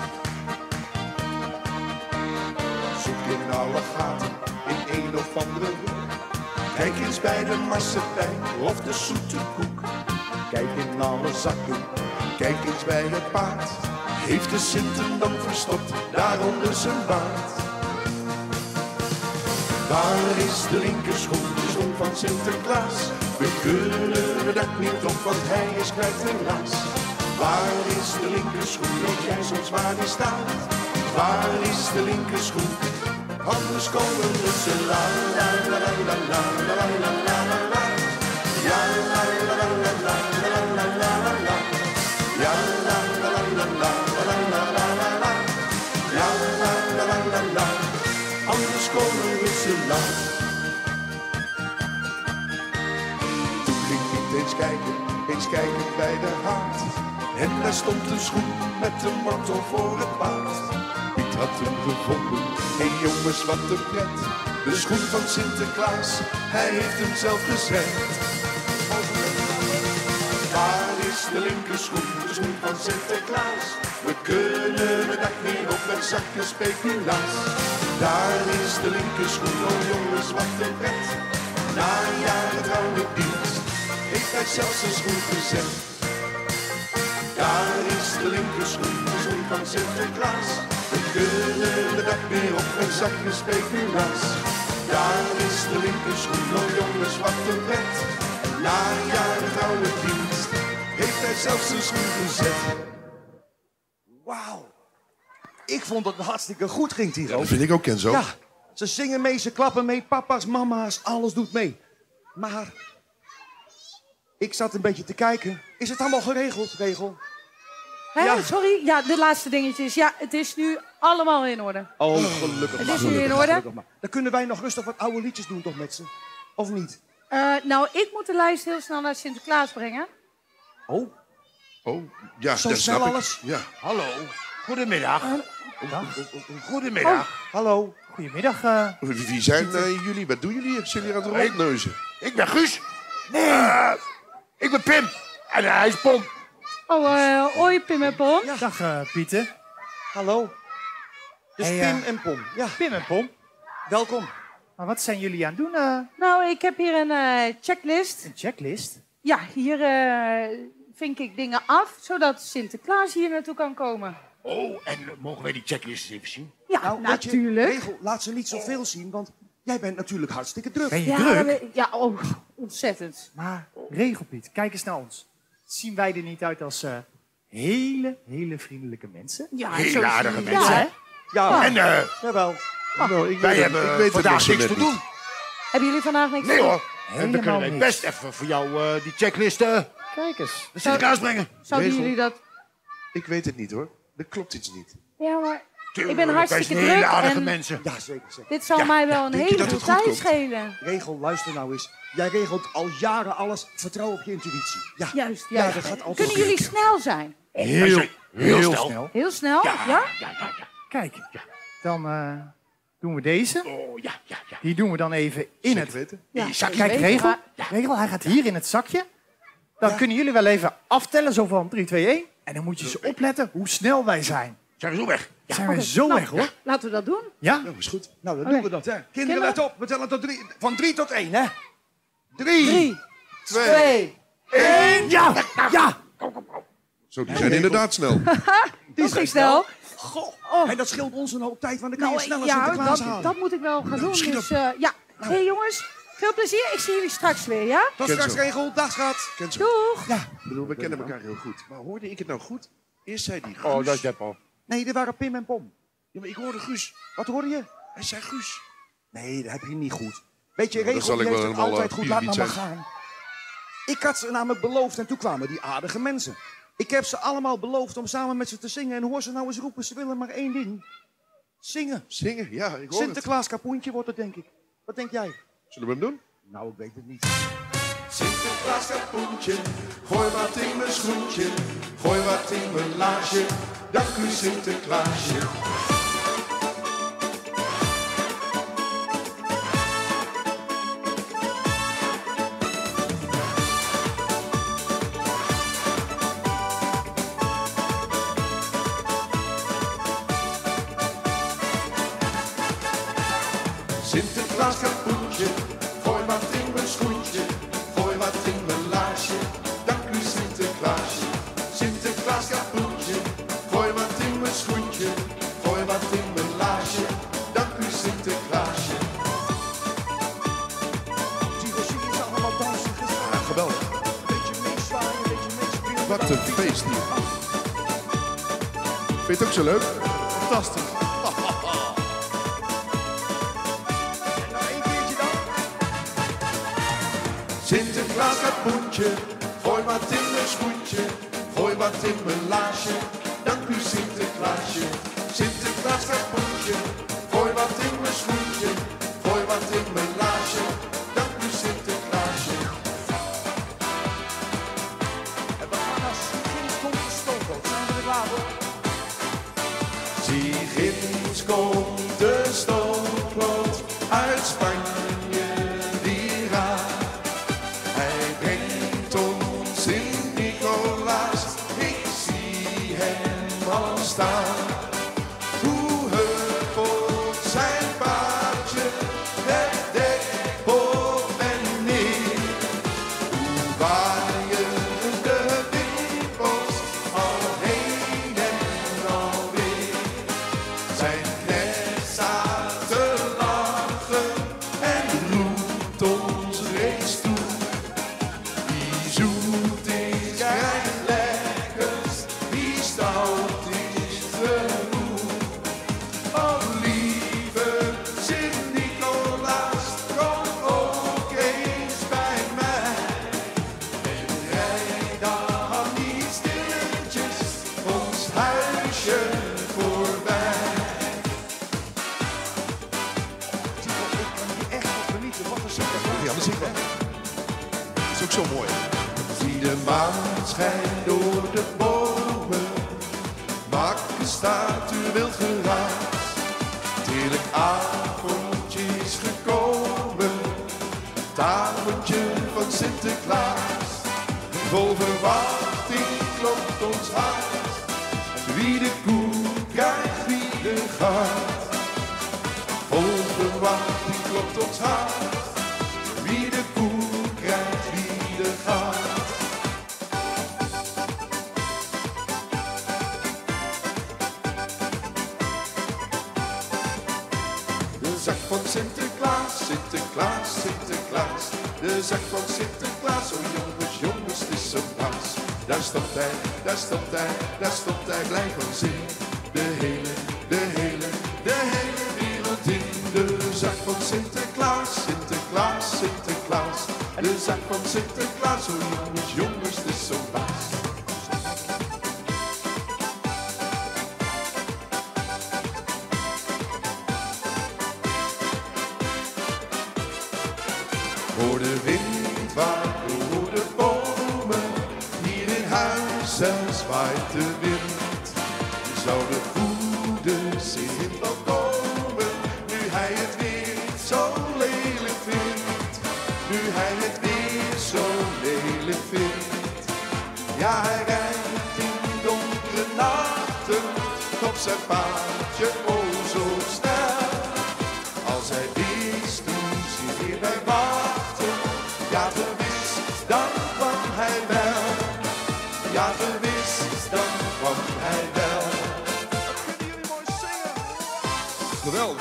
Zoek in alle gaten, in een of andere hoek. Kijk eens bij de marsepein of de zoete koek. Kijk in alle zakken, kijk eens bij het paard. Heeft de Sint hem dan verstopt, daaronder zijn baard? Waar is de linkerschoen, de linkerschoen van Sinterklaas? We kunnen er dat niet op, want hij is kwijt helaas. Waar is de linkerschoen, weet jij soms waar die staat? Waar is de linkerschoen? Anders komen we ze la la la la la la la la la la la. Ja la la la la la la la la la la. Ja la la la la la la la la la la. Ja la la la la la. Anders komen we ze laat. Toen ging Piet eens kijken bij de haard. En daar stond een schoen met een mantel voor het paard. Piet had hem gevonden, hé jongens wat een pret. De schoen van Sinterklaas, hij heeft hem zelf gezet. Waar is de linkerschoen, de schoen van Sinterklaas? We kunnen het dak niet op met zakken speculaas. Daar is de linkerschoen, oh jongens wat een pret. Na een jaar trouwe dienst, heeft hij zelfs een schoen gezet. Daar is de linkerschoen, de schoen van Sinterklaas. We kunnen de dak weer op met zakken speculaas. Daar is de linkerschoen, oh jongens wat een pret. Na een jaar trouwe dienst, heeft hij zelfs een schoen gezet. Wauw. Ik vond dat het hartstikke goed ging, Tiro. Dat vind ik ook, Kenzo. Ja, ze zingen mee, ze klappen mee, papa's, mama's, alles doet mee. Maar ik zat een beetje te kijken. Is het allemaal geregeld, Regel? Hè? Ja. Sorry, ja, de laatste dingetjes. Ja, het is nu allemaal in orde. Oh, gelukkig. Het is nu in orde. Dan kunnen wij nog rustig wat oude liedjes doen, toch, met ze? Of niet? Nou, ik moet de lijst heel snel naar Sinterklaas brengen. Oh, Oh, ja, Zo dat snel snap ik. alles? Ja. Hallo, goedemiddag. Oh. Goedemiddag. hallo. Goedemiddag. Wie zijn jullie? Wat doen jullie hier? Zijn jullie aan het rondneuzen? Ik ben Guus. Nee. Ik ben Pim. En hij is Pom. Oh, hoi Pim en Pom. Dag Pieter. Hallo. Dus Hey, Pim en Pom. Ja, Pim en Pom. welkom. Maar wat zijn jullie aan het doen? Nou, ik heb hier een checklist. Een checklist. Ja, hier vink ik dingen af, zodat Sinterklaas hier naartoe kan komen. Oh, en mogen wij die checklist eens even zien? Ja, Nou, weet je, natuurlijk. Regel, laat ze niet zoveel zien, want jij bent natuurlijk hartstikke druk. Ben je Ja, druk? ja, oh, ontzettend. Maar Regelpiet, kijk eens naar ons. Zien wij er niet uit als hele vriendelijke mensen? Ja, Heel zo aardige zie je- mensen, ja. hè? Ja, En jawel. Nou, ik wij weet hebben het vandaag nog zo niks net te niet. doen. Hebben jullie vandaag niks Nee te doen? hoor. En we kunnen niks. best even voor jou die checklist naar Kijk eens. Sinterklaas brengen. Zouden Regel. jullie dat... Ik weet het niet hoor. Er klopt iets niet. Ja, maar Tuurlijk, ik ben hartstikke wij zijn hele druk aardige en mensen. Ja, zeker. zeker. dit zal mij wel een denk je dat heleboel het goed tijd komt? schelen. Regel, luister nou eens. Jij regelt al jaren alles. Vertrouw op je intuïtie. Ja, Juist, Ja, juist. dat gaat altijd Kunnen goed. jullie snel zijn? Heel snel. Heel snel, ja? Ja. Kijk, dan doen we deze. Oh, ja. Die doen we dan even in Zeker het... weten? Die zakje. Kijk, weet Regel. maar- Regel, hij gaat hier in het zakje. Dan kunnen jullie wel even aftellen, zo van 3, 2, 1. En dan moet je eens opletten hoe snel wij zijn. Zijn we zo weg? Zijn we Oké, zo nou, weg, hoor. Laten we dat doen. Ja? Nou, is goed. Nou, dan Oké. doen we dat, hè. Kinderen, Kinderen? let op. We tellen tot 3. Van 3 tot 1, hè. 3, 3, 2, 2. 1. Ja! Ja! Zo, die zijn inderdaad snel. Dat ging snel. Goh, en dat scheelt ons een hoop tijd, want dan kan je Nou, sneller ja, Sinterklaas halen. dat moet ik wel gaan doen. schiet Dus ja. Hé jongens, veel plezier. Ik zie jullie straks weer, ja? Tot straks, Regel. Dag, schat. Kenzo. Doeg. Ja. Ik bedoel, we kennen elkaar heel goed. Maar hoorde ik het nou goed? Eerst zei die Guus. Oh, dat is Deppel. Nee, dit waren Pim en Pom. Ja, maar ik hoorde Guus. Wat hoorde je? Hij zei Guus. Nee, dat heb je niet goed. Weet je, Nou, dan Regel zal die ik heeft wel het helemaal, altijd goed. Laat Piet maar zijn. gaan. Ik had ze namelijk beloofd en toen kwamen die aardige mensen. Ik heb ze allemaal beloofd om samen met ze te zingen. En hoor ze nou eens roepen, ze willen maar één ding. Zingen. Zingen? Ja, ik hoor het. Sinterklaas kapoentje wordt het, denk ik. Wat denk jij? Zullen we hem doen? Nou, ik weet het niet. Sinterklaas kapoentje, gooi wat in mijn schoentje, gooi wat in mijn laarsje, dank u Sinterklaasje. Sinterklaas kapoentje, gooi wat in mijn schoentje, gooi wat in mijn laarsje, dank u Sinterklaasje. Sinterklaas kapoentje, gooi wat in mijn schoentje, gooi wat in mijn laarsje, dank u Sinterklaasje. geweldig. Beetje meezwaaien, beetje meespringen. Wat een feest hier. Vind je het ook zo leuk? Fantastisch. En nou 1 keertje dan. Sinterklaas kapoentje, gooi wat in mijn schoentje, gooi wat in mijn laarsje. Dank u Sinterklaasje. Sinterklaas kapoentje, gooi wat in mijn schoentje, gooi wat in mijn laarsje. Dank u Sinterklaasje. En we gaan naar Ginds komt de stoomboot. Zijn we er klaar voor? Zie ginds komt de stoomboot uit Spanje die raar. Hij brengt ons Sint-Nicolaas, ik zie hem al staan. Hoe huppelt zijn paardje, het dek op en neer. Hoe waaien de wimpels al heen en alweer. Zijn knecht staat te lachen en roept ons reeds toe. Wie zoet is, krijgt lekkers, wie stout is genoeg. Oh lieve Sint-Nicolaas, kom ook eens bij mij. En rijd dan niet stilletjes ons huisje voorbij. Timo, ik kan hier echt van genieten. Wat een Sinterklaas. Ja, dat zie ik wel. Dat is ook zo mooi. Zie de maan schijnt door de bomen, wakker staat uw wild geraas. Het heerlijk avondje is gekomen, het avondje van Sinterklaas. Vol verwachting klopt ons hart, wie de koe krijgt, wie de gaat. Vol verwachting klopt ons hart, wie de koe krijgt, wie de gaat. De zak van Sinterklaas, Sinterklaas, Sinterklaas. De zak van Sinterklaas, oh jongens, jongens, het is zo baas. Daar stopt hij, daar stopt hij, daar stopt hij blij van zin. De hele wereld in. De zak van Sinterklaas, Sinterklaas, Sinterklaas. De zak van Sinterklaas, oh jongens, jongens, het is zo baas. Voor de wind waait door de bomen, hier in huis zelfs waait de wind. Zou de goede Sint wel komen, nu hij het weer zo lelijk vindt. Nu hij het weer zo lelijk vindt. Ja, hij rijdt in donkere nachten op zijn paardje oh zo snel. Als hij wist hoe ze hierbij wachten, ja gewis, dan kwam hij wel. Ja gewis, dan kwam hij wel. Kunnen jullie mooi zingen? Geweldig.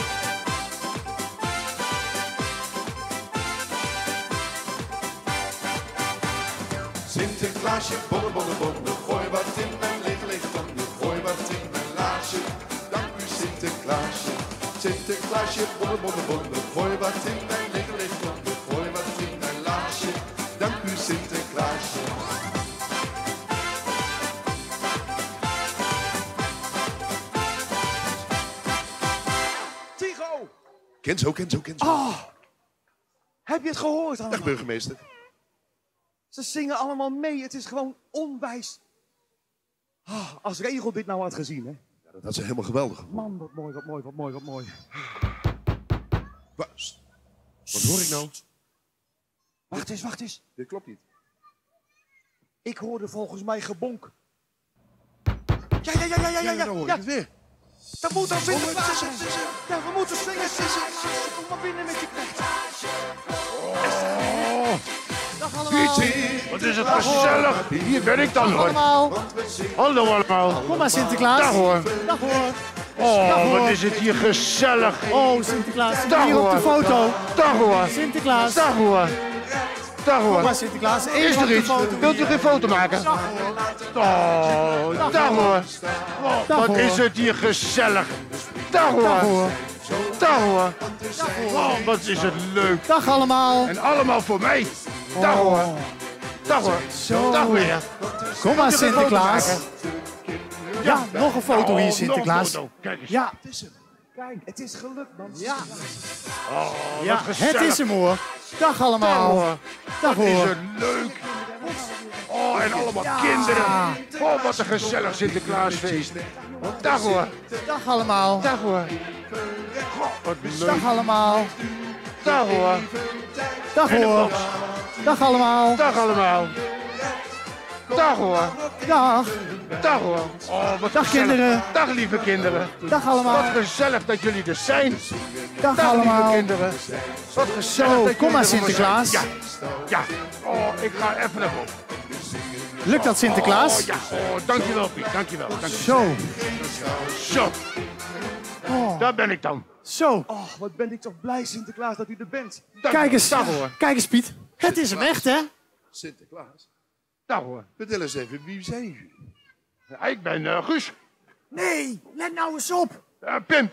Sinterklaasje, bolle, bolle, bolle, gooi wat in mijn leeg tanden, gooi wat in mijn laarsje. Dank u Sinterklaasje. Sinterklaasje, bolle, bolle, bolle, gooi wat in mijn leeg tanden, gooi wat in mijn laarsje. Dank u Sinterklaasje. Tigo! Kenzo, Kenzo, Kenzo. Heb je het gehoord Dag allemaal? burgemeester. Ze zingen allemaal mee. Het is gewoon onwijs. Als Regel dit nou had gezien, hè? Ja, dat had ze helemaal geweldig. Man, wat mooi, wat mooi, wat mooi, wat mooi. Wat hoor ik nou? Wacht eens, wacht eens. Dit klopt niet. Ik hoorde volgens mij gebonk. Ja. Nou hoor ik het weer. Dat moet dan Sinterklaas zijn. Ja, we moeten zingen. Kom maar binnen met je knecht. Dag allemaal. Wat is het gezellig. Hier ben ik dan hoor. Allemaal. Hallo allemaal. Kom maar Sinterklaas. Dag hoor. Dag hoor. Oh, wat is het hier gezellig. Oh Sinterklaas, Dag hier op de hoor. foto. Dag hoor. Sinterklaas. Dag hoor. Dag hoor. Kom maar Sinterklaas. Is er iets? Wilt u geen foto maken? Oh, dag hoor. Oh, wat is het hier gezellig. Dag hoor. Dag hoor. Oh, wat is het leuk. Dag allemaal. En allemaal voor mij. Dag hoor. Dag hoor. Zo. Dag weer. Kom maar Wilt u geen foto Sinterklaas. maken? Ja, nog een foto hier Nog Sinterklaas. een foto. Kijk eens. Ja, Kijk, het is gelukt, man. ja. Oh, Ja, wat gezellig. het is hem hoor. Dag Dag allemaal. hoor. Dag Wat is hoor. het leuk. Oh, en allemaal kinderen. Oh, wat een gezellig Sinterklaasfeest. Dag hoor. Dag allemaal. Dag hoor. Oh, wat Dag leuk. allemaal. Dag hoor. Dag hoor. Dag allemaal. Dag allemaal. Dag hoor. Dag. Dag hoor. Oh, wat Dag gezellig. kinderen. Dag lieve kinderen. Dag Wat allemaal. gezellig dat jullie er zijn. Dag Dag lieve allemaal. kinderen. Wat gezellig Zo, dat kom maar jullie er allemaal Sinterklaas. zijn. Ja. Ja. Oh, ik ga even naar boven. Lukt dat Sinterklaas? Oh, ja. Oh, dankjewel Piet. Dankjewel. Zo. Zo. Daar ben ik dan. Zo. Oh, wat ben ik toch blij, Sinterklaas, dat u er bent. Kijk eens. Dag hoor. Kijk eens Piet. Het is hem echt hè? Sinterklaas. Dag hoor. Vertel eens even, wie zijn jullie? Ja, ik ben Guus. Nee, let nou eens op. Pim.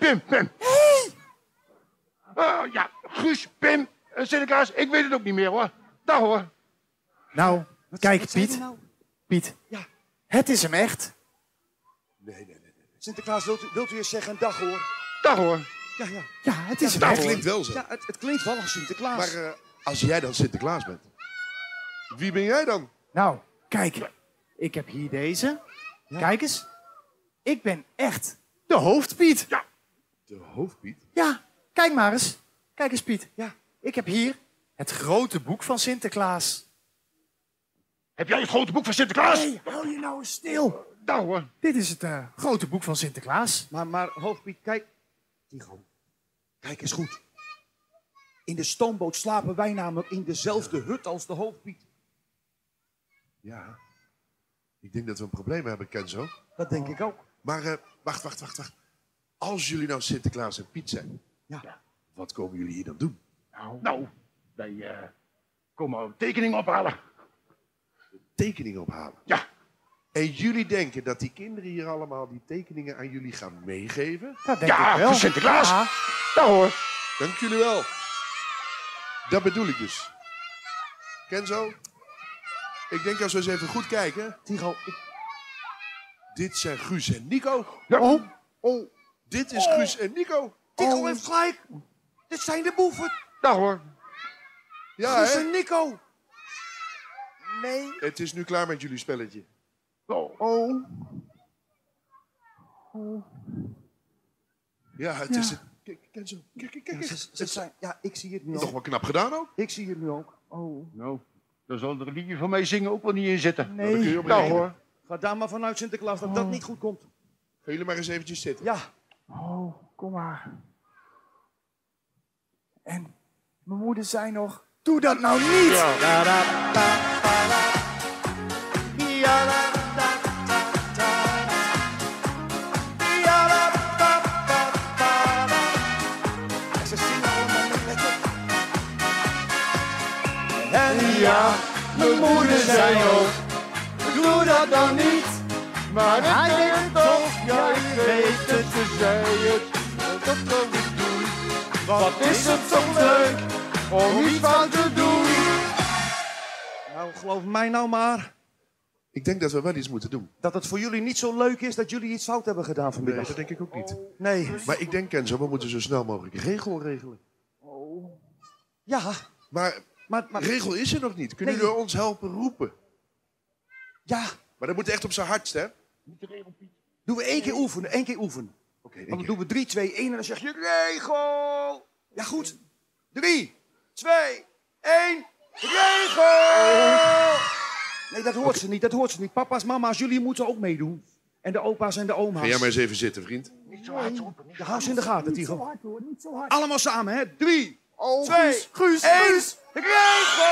Ja, Guus, Pim, Sinterklaas, ik weet het ook niet meer hoor. Dag hoor. Nou, kijk Wat zei Piet. u nou? Piet. Ja. Het is hem echt. Nee. Sinterklaas, wilt u eens zeggen een dag, hoor? Dag hoor. Ja. Ja, het is hem Dat echt. klinkt wel zo. Ja, het klinkt wel als Sinterklaas. Maar als jij dan Sinterklaas bent, wie ben jij dan? Nou, kijk. Ik heb hier deze. Kijk eens. Ik ben echt de hoofdpiet. De hoofdpiet? Ja, kijk maar eens. Kijk eens Piet. Ja. Ik heb hier het grote boek van Sinterklaas. Heb jij het grote boek van Sinterklaas? Hé, hou je nou eens stil. Dag hoor. Dit is het grote boek van Sinterklaas. Maar hoofdpiet, kijk. Tigo, kijk eens goed. In de stoomboot slapen wij namelijk in dezelfde hut als de hoofdpiet. Ja. Ik denk dat we een probleem hebben, Kenzo. Dat denk ik ook. Maar wacht. Als jullie nou Sinterklaas en Piet zijn, Ja. wat komen jullie hier dan doen? Nou, wij komen een tekening ophalen. Tekeningen ophalen. Ja. En jullie denken dat die kinderen hier allemaal die tekeningen aan jullie gaan meegeven? Dat denk Ja, ik wel. voor Sinterklaas. Ja. Dag hoor. Dank jullie wel. Dat bedoel ik dus. Kenzo, ik denk als we eens even goed kijken. Tigo, Dit zijn Guus en Nico. Ja. Oh, Dit is Guus en Nico. Tigo heeft gelijk. Dit zijn de boeven. Dag hoor. Ja, Guus hè? en Nico. Nee. Het is nu klaar met jullie spelletje. Oh. Ja, het is het. Kijk, Kenzo, kijk eens. Ze zijn, ja, ik zie het nu Toch ook. wel knap gedaan ook. Ik zie het nu ook. Nou, daar zal er een liedje van mij zingen ook wel niet in zitten. Nou, dan kun je op Dag rekenen. hoor. Ga daar maar vanuit, Sinterklaas, dat dat niet goed komt. Gaan jullie maar eens eventjes zitten. Ja. Oh, kom maar. En mijn moeder zei nog, doe dat nou niet. Ze zingen allemaal met, let op. En ja, mijn moeder zei nog, doe dat nou niet. Maar hij denkt toch, ja ik weet het, ze zei het, dat wil ik doen. Wat is het toch leuk, om iets fout te doen. Nou, geloof mij nou maar Ik denk dat we wel iets moeten doen. dat het voor jullie niet zo leuk is dat jullie iets fout hebben gedaan Nee, vanmiddag. dat denk ik ook niet. Nee. Maar ik denk, Kenzo, we moeten zo snel mogelijk regel regelen. Ja, Maar maar regel is er nog niet. Kunnen Nee. jullie ons helpen roepen? ja. Maar dat moet echt op zijn hardst, hè? Doen we één keer oefenen, één keer oefenen. Oké, één Dan keer. doen we 3, 2, 1 en dan zeg je regel. Ja, goed. 3, 2, 1, regel! Nee, dat hoort ze niet, dat hoort ze niet. Papa's, mama's, jullie moeten ook meedoen. En de opa's en de oma's. Ga jij maar eens even zitten, vriend. Ja, hou ze in de gaten, Tigo. Allemaal samen, hè? 3, 2, Guus, 1, regel!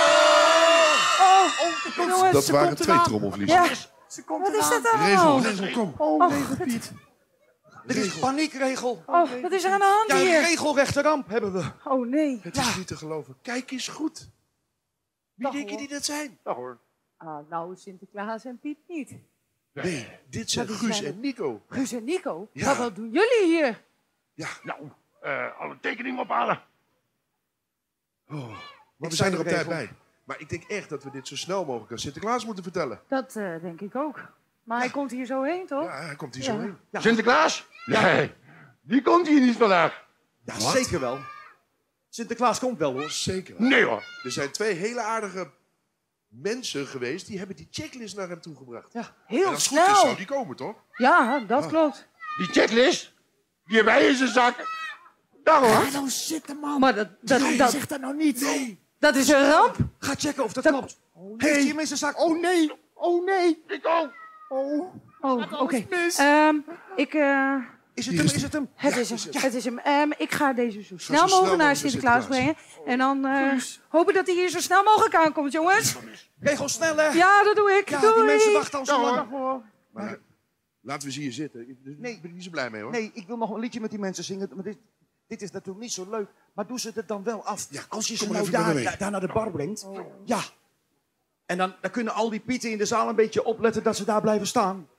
Jongens, Dat ze waren komt 2 eraan. trommelvliesjes. Ja. Wat is dat allemaal? Regel, kom. Oh, Dit is paniekregel. oh, wat is er aan de hand Ja, een hier? regelrechte ramp hebben we. Oh nee. Het is niet te geloven. Kijk eens goed. Wie denken die dat zijn? Dag hoor. Nou, Sinterklaas en Piet niet. Nee, dit zijn die Guus zijn en Nico. Guus en Nico? Ja. Maar wat doen jullie hier? Ja. Nou, alle tekeningen ophalen. Oh, maar Ik we zijn er op zei tijd de bij. Maar ik denk echt dat we dit zo snel mogelijk aan Sinterklaas moeten vertellen. Dat denk ik ook. Maar hij komt hier zo heen, toch? Ja, hij komt hier zo Ja. heen. Ja. Sinterklaas? Nee, die komt hier niet vandaag. Ja, Wat? zeker wel. Sinterklaas komt wel, hoor. Zeker. Nee hoor. Er zijn 2 hele aardige mensen geweest die hebben die checklist naar hem toegebracht. Ja. En Heel als het goed is, zou snel. die komen, toch? Ja, dat klopt. Die checklist, die hebben wij in zijn zak. Dag hoor. Nou zitten, man. Maar dat dat nou niet. Nee. dat is een ramp. Ga checken of dat klopt. Heeft hij hem in zijn zak? Oh nee, oh nee. Ik ook. Oh, oké. Ik... Is het hem? Is het hem? Het is hem. Ik ga deze zo snel mogelijk naar Sinterklaas brengen. En dan hopen dat hij hier zo snel mogelijk aankomt, jongens. Regel snel, hè? Ja, dat doe ik. Ja, Doei. die mensen wachten al zo lang. Maar laten we ze hier zitten. Daar ben ik niet zo blij mee, hoor. Nee, ik wil nog een liedje met die mensen zingen. Maar dit is natuurlijk niet zo leuk. Maar doe ze het dan wel af. Ja, Als je kom ze maar nou even met me mee. daar naar de bar brengt. Ja. En dan kunnen al die pieten in de zaal een beetje opletten dat ze daar blijven staan.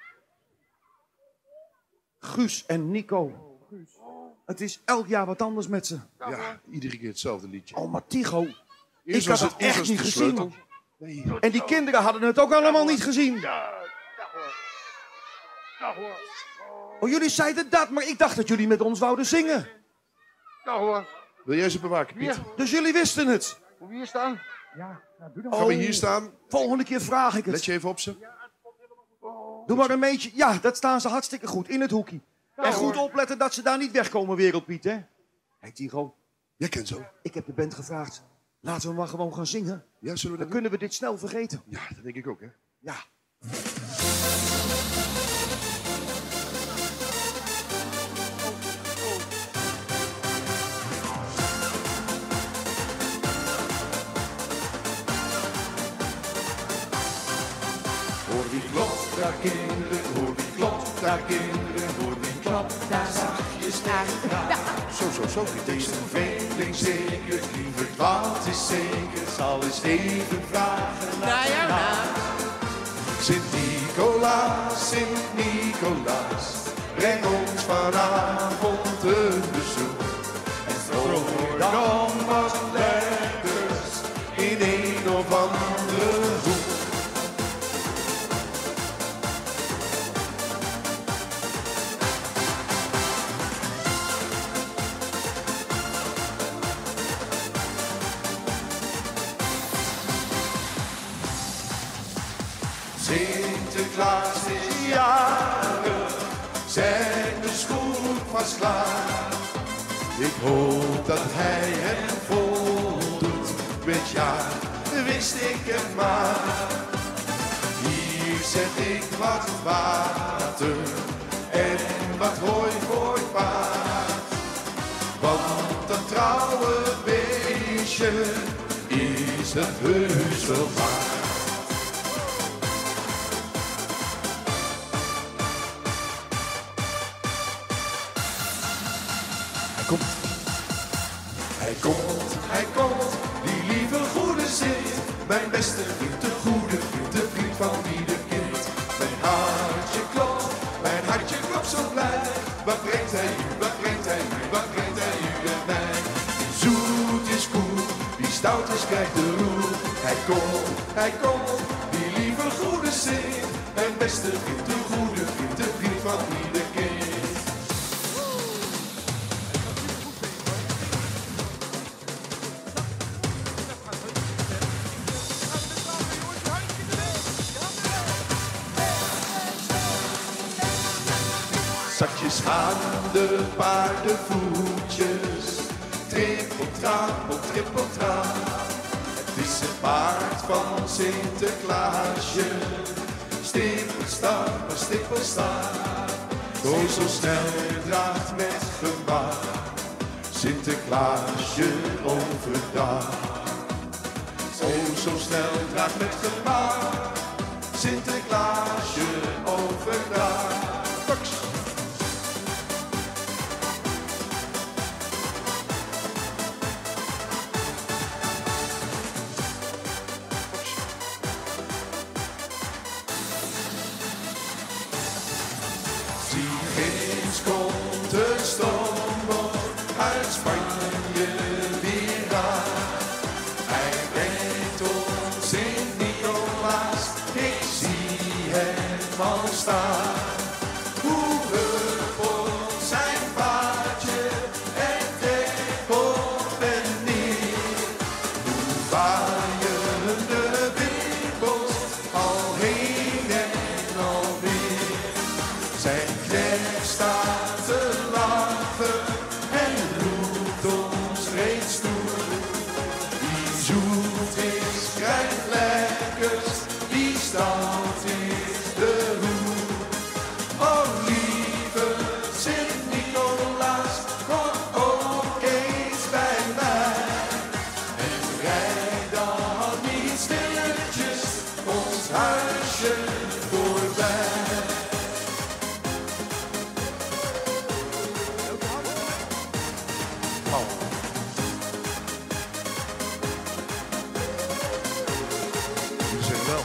Guus en Nico. Het is elk jaar wat anders met ze. Ja, iedere keer hetzelfde liedje. Oh, maar Tigo. Eerst Ik had was het eerst echt was niet de gezien. sleutel. Nee. En die kinderen hadden het ook allemaal niet gezien. Dag hoor. Oh, jullie zeiden dat, maar ik dacht dat jullie met ons wouden zingen. Dag hoor. Wil jij ze bewaken, Piet? Ja. Dus jullie wisten het. Moet je hier staan? Ja, nou doe dan. Gaan we hier staan? Volgende keer vraag ik Let het. je even op ze. Doe maar een beetje. Ja, dat staan ze hartstikke goed in het hoekje. En goed opletten dat ze daar niet wegkomen, Wereldpiet, hè? Hé, Tigo, Jij kent zo. ik heb de band gevraagd. Laten we maar gewoon gaan zingen. Ja, zullen we Dan dat doen? kunnen we dit snel vergeten. Ja, dat denk ik ook, hè. Ja. Hoor wie klopt daar kinderen, hoor wie klopt daar kinderen, hoor wie klopt daar zachtjes tegen aan. Zo, Het is een veling zeker, lieverd, wat is zeker, zal eens even vragen naar jou naam. Sint-Nicolaas, Sint-Nicolaas, breng ons vanavond een bezoek. En strooi dan wat lekkers in een of andere hoek. Sinterklaas is jarig, zet de schoen vast klaar. Ik hoop dat hij hem voldoet met ja, wist ik het maar. Hier zet ik wat water en wat hooi voor paard. Want dat trouwe beestje is het heus wel waard. Hij komt, die lieve goede zit. Mijn beste vriend, de goede vriend, de vriend van ieder kind. Mijn hartje klopt zo blij. Wat brengt hij u, wat brengt hij u, wat brengt hij u en mij? Die zoet is koel, die stout is krijgt de roer. Hij komt, die lieve goede zit. Mijn beste vriend, de goede vriend, de vriend van ieder kind. Zakjes aan de paardenvoetjes, trippeltrappel, trippeltrap. Het is het paard van Sinterklaasje, stippelstap, stippelstap. Oh, zo snel draagt met gemak Sinterklaasje overdag. Oh, zo snel draagt met gemak Sinterklaasje overdag. Toks. Eens komt de stoomboot uit Spanje weer aan. Hij brengt ons Sint-Nicolaas, ik zie hem al staan. Hoe huppelt zijn paardje en trekt op en neer. Hoe waaien de wimpels al heen en alweer. Zijn knecht staat te lachen en roept ons reeds toe. Wie zoet is, krijgt lekkers, wie stout is de roe. Oh lieve Sint-Nicolaas, kom ook eens bij mij. En rijd dan niet stilletjes ons huisje voorbij. Jullie zijn wel.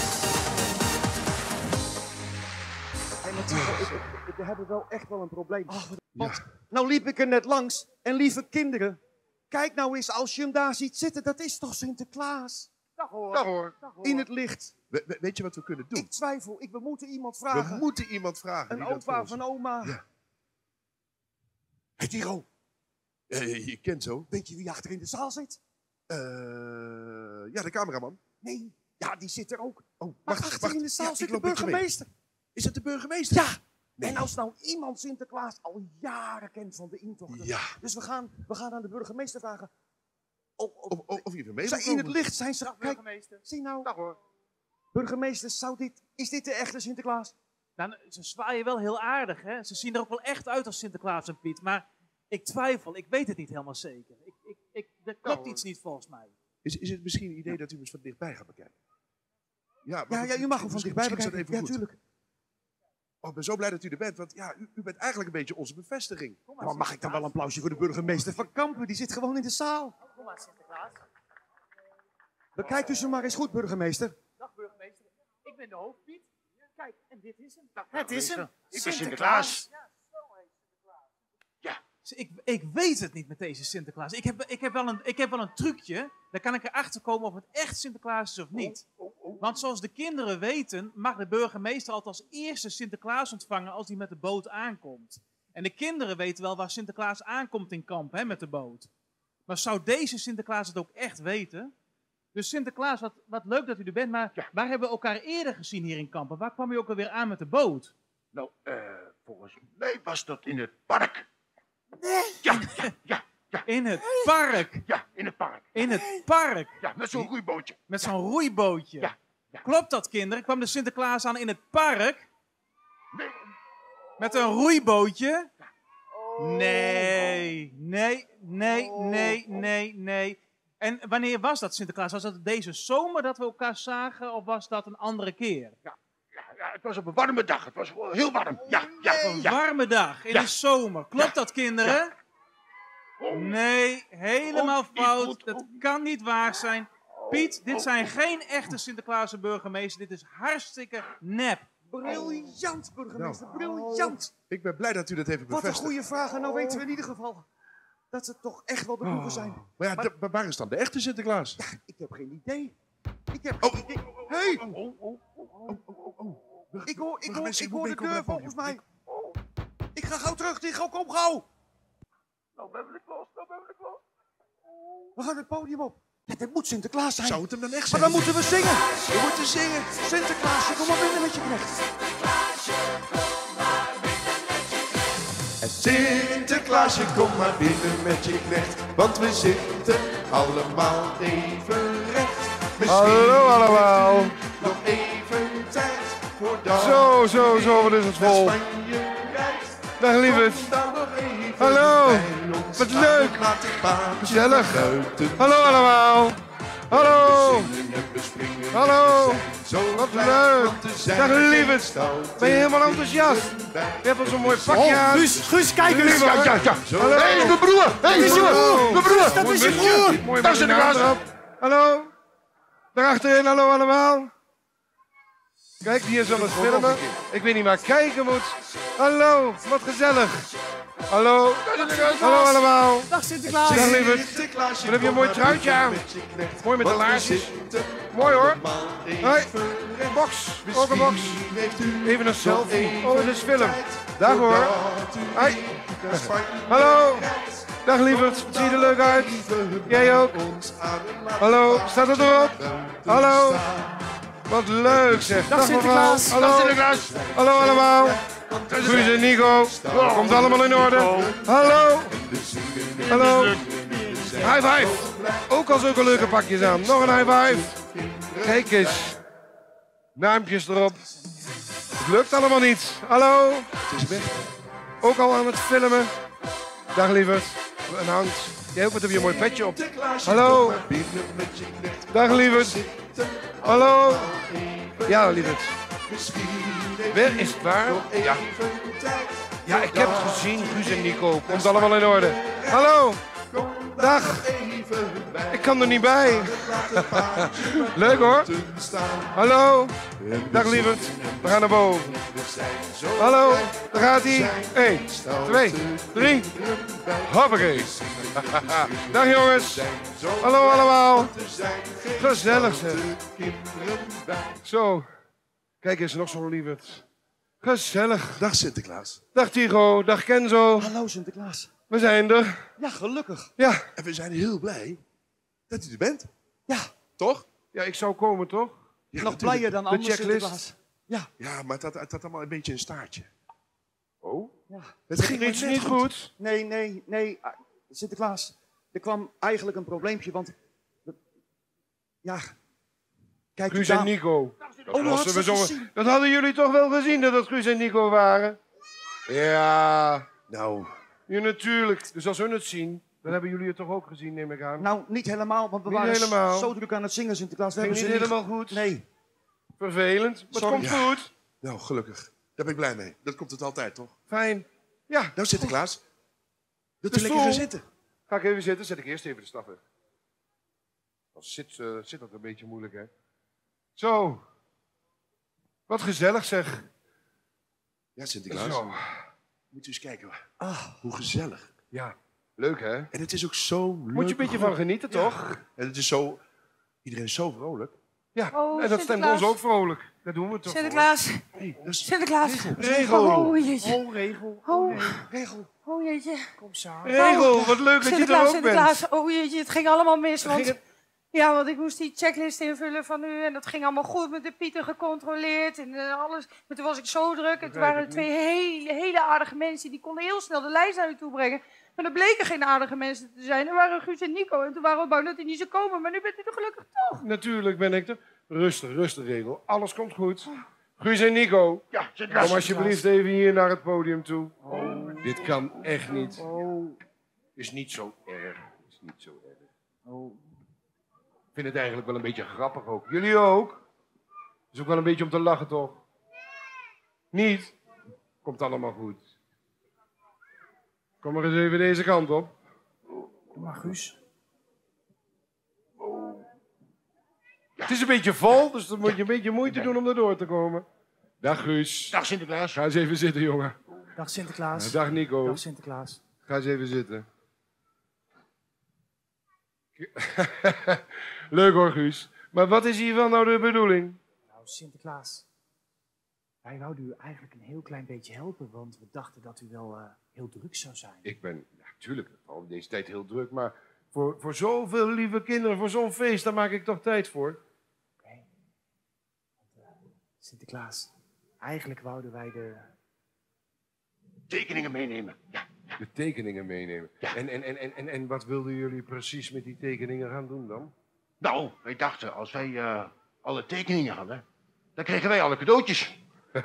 Hey, maar Tigo, we hebben wel echt wel een probleem. Want nou liep ik er net langs en lieve kinderen, kijk nou eens als je hem daar ziet zitten, dat is toch Sinterklaas? Dag hoor. In het licht. Weet je wat we kunnen doen? Ik twijfel, we moeten iemand We vragen. moeten iemand vragen. Een die dat voor opa ons van oma. Ja. Hey Tigo, je kent zo. weet je wie achter in de zaal zit? Ja, de cameraman. Nee, ja, die zit er ook. Oh, Maar achter in de zaal Ja, ik zit de loop met je mee. burgemeester. Is dat de burgemeester? Ja. Nee. En als nou iemand Sinterklaas al jaren kent van de intochten. Ja. Dus we gaan aan de burgemeester vragen. Of je weer mee Zij wil in het komen. licht zijn ze. Kijk, zie nou. Dag hoor. Burgemeester, is dit de echte Sinterklaas? Nou, ze zwaaien wel heel aardig, hè? Ze zien er ook wel echt uit als Sinterklaas en Piet. Maar ik twijfel, ik weet het niet helemaal zeker. Er klopt iets niet volgens mij. Is het misschien een idee dat u hem eens van dichtbij gaat bekijken? Ja, Ja, u mag hem van dichtbij misschien is dat bekijken. even Ja, goed. tuurlijk. Oh, ik ben zo blij dat u er bent, want ja, u bent eigenlijk een beetje onze bevestiging. Maar mag ik dan wel een applausje voor de burgemeester van Kampen? Die zit gewoon in de zaal. Kom maar, Sinterklaas. Bekijkt u ze maar eens goed, burgemeester. Dag burgemeester. Ik ben de hoofdpiet. Kijk, en dit is hem. Het is hem. Ik ben Sinterklaas. Ik weet het niet met deze Sinterklaas. Ik heb wel een trucje. Dan kan ik erachter komen of het echt Sinterklaas is of niet. Want zoals de kinderen weten, mag de burgemeester altijd als eerste Sinterklaas ontvangen als hij met de boot aankomt. En de kinderen weten wel waar Sinterklaas aankomt in Kamp, hè, met de boot. Maar zou deze Sinterklaas het ook echt weten? Dus Sinterklaas, wat leuk dat u er bent, maar waar hebben we elkaar eerder gezien hier in Kampen? Waar kwam u ook alweer aan met de boot? Nou, volgens mij was dat in het park. Ja. In het park. Ja, in het park. In het park. Ja, met zo'n roeibootje. Met zo'n roeibootje. Ja. Klopt dat, kinderen? Kwam de Sinterklaas aan in het park? Nee. Met een roeibootje? Nee. En wanneer was dat, Sinterklaas? Was dat deze zomer dat we elkaar zagen of was dat een andere keer? Ja, het was op een warme dag. Het was heel warm. Een warme dag in de zomer. Klopt dat, kinderen? Nee, helemaal fout. Dat kan niet waar zijn. Piet, dit zijn geen echte Sinterklaas en burgemeester. Dit is hartstikke nep. Briljant, burgemeester, briljant. Ik ben blij dat u dat even Wat een bevestigt. goede vraag. En nou weten we in ieder geval dat ze toch echt wel de boeven zijn. Maar ja, maar waar is dan de echte Sinterklaas? Ik heb geen idee. Hey! Ik hoor de deur volgens mij. Ik ga gauw terug, Tigo, kom gauw. Nou ben ik los. We gaan het podium op. Ja, dit moet Sinterklaas zijn. Zou het hem dan echt Maar zijn? dan moeten we zingen. We moeten zingen. Sinterklaasje, kom maar binnen met je knecht. Sinterklaasje, kom maar binnen met je knecht, want we zitten allemaal even recht. Misschien Hallo allemaal. hebt u nog even tijd voordat Zo, wat is het vol. naar Spanje reist. Dag lieverd. Kom dan nog even Hallo. bij ons Wat staan. leuk. Laat het paardje Gezellig. buiten. Hallo allemaal. Hallo. Hallo. Wat leuk. Dag lieverd. Ben je helemaal enthousiast? Je hebt al zo'n mooi pakje aan. Guus, kijk eens. Ja. Hallo. Hé, mijn broer. Hé, mijn broer. Mijn broer. Dat is je broer. Mooi Dag, met je naam Sinterklaas. erop. Hallo. Daar achterin, hallo allemaal. Kijk, die is aan het filmen. Ik weet niet waar ik kijken moet. Hallo, wat gezellig. Hallo. Hallo allemaal. Dag Sinterklaas. Dag lieverd. Wat heb je een mooi truitje aan. Mooi met de laarsjes. Mooi hoor. Hoi. Box. Ook een box. Even een selfie. Oh, het is film. Dag hoor. Hoi. Hallo. Dag lieverd. Zie je er leuk uit? Jij ook? Hallo. Staat het erop? Hallo. Wat leuk zeg. Dag Sinterklaas. Hallo. Dag Sinterklaas. Hallo allemaal. Guus en Nico. Komt allemaal in orde. Hallo. Hallo. High five. Ook al zulke leuke pakjes aan. Nog een high five. Kijk eens. Naampjes erop. Het lukt allemaal niet. Hallo. Ook al aan het filmen. Dag lieverd. Een hand. Jij ook, wat heb je een mooi petje op. Hallo. Dag lieverd. Hallo. Ja lieverd. Waar is het waar? Ja. Ja, ik heb het gezien, Guus en Nico. Komt allemaal in orde. Hallo. Dag. Ik kan er niet bij. Leuk hoor. Hallo. Dag lieverd. We gaan naar boven. Hallo. Daar gaat hij. 1, 2, 3. Hoppakee. Dag jongens. Hallo allemaal. Gezellig zeg. Zo. Kijk eens, nog zo'n lieverd. Gezellig. Dag Sinterklaas. Dag Tigo. Dag Kenzo. Hallo Sinterklaas. We zijn er. Ja, gelukkig. Ja. En we zijn heel blij dat u er bent. Ja. Toch? Ja, ik zou komen toch? Ja, Nog blijer dan anders checklist. Sinterklaas. Ja. Ja, maar het had allemaal een beetje een staartje. Oh? Ja. Het ging Iets niet goed. Nee. Sinterklaas, er kwam eigenlijk een probleempje, want... Ja... Kijk, Guus die en dame- Nico. Dat, Oh, lossen had we ze zo. gezien. Dat hadden jullie toch wel gezien dat het Guus en Nico waren? Ja. Nou, Ja, natuurlijk. Dus als hun het zien, dan hebben jullie het toch ook gezien, neem ik aan. Nou, niet helemaal, want we Niet waren helemaal. zo druk aan het zingen, Sinterklaas. We Ging hebben niet ze helemaal goed? Nee. Vervelend. Maar het Sorry. komt Ja. goed. nou, gelukkig. Daar ben ik blij mee. Dat komt het altijd, toch? Fijn. Ja. Nou, Sinterklaas. Wilt De u lekker gaan stoel. zitten? Ga ik even zitten. Zet ik eerst even de staf weg. Als zit dat een beetje moeilijk, hè? Zo. Wat gezellig, zeg. Ja, Sinterklaas. Zo. Moet u eens kijken. Ah, Hoe gezellig. Ja. Leuk, hè? En het is ook zo leuk. Moet je een beetje van genieten, toch? En het is zo... Iedereen is zo vrolijk. Ja. Oh, En dat stemt Sinterklaas. ons ook vrolijk. Dat doen we toch Sinterklaas. Hey, dat is... Sinterklaas. Regel. Oh, jeetje. Oh, regel. Oh, Regel. oh jeetje. Kom samen. Regel, wat leuk dat je er Sinterklaas, ook bent. Sinterklaas. Oh jeetje, het ging allemaal mis. Ging Want, het- ja, want ik moest die checklist invullen van u. En dat ging allemaal goed met de Pieter gecontroleerd. En alles. Maar toen was ik zo druk. En toen waren er twee hele aardige mensen. Die konden heel snel de lijst naar u toe brengen. Maar er bleken geen aardige mensen te zijn. Er waren Guus en Nico. En toen waren we bang dat die niet zou komen. Maar nu bent u er gelukkig toch. Natuurlijk ben ik er. Rustig, Regel. Alles komt goed. Guus en Nico, Ja, Sinterklaas. kom alsjeblieft even hier naar het podium toe. Dit kan echt niet. Is niet zo erg. Is niet zo erg. Ik vind het eigenlijk wel een beetje grappig ook. Jullie ook? Is ook wel een beetje om te lachen, toch? Niet? Komt allemaal goed. Kom maar eens even deze kant op. Doe maar, Guus. Het is een beetje vol, dus dan moet je een beetje moeite doen om er door te komen. Dag Guus. Dag Sinterklaas. Ga eens even zitten, jongen. Dag Sinterklaas. Dag Nico. Dag Sinterklaas. Ga eens even zitten. Leuk hoor, Guus. Maar wat is hiervan nou de bedoeling? Nou, Sinterklaas. Wij wouden u eigenlijk een heel klein beetje helpen, want we dachten dat u wel heel druk zou zijn. Ik ben, natuurlijk, in deze tijd heel druk, maar voor zoveel lieve kinderen, voor zo'n feest, daar maak ik toch tijd voor. Sinterklaas, eigenlijk wouden wij de... Tekeningen meenemen. Ja. De tekeningen meenemen. Ja. En wat wilden jullie precies met die tekeningen gaan doen dan? Nou, wij dachten, als wij alle tekeningen hadden, dan kregen wij alle cadeautjes.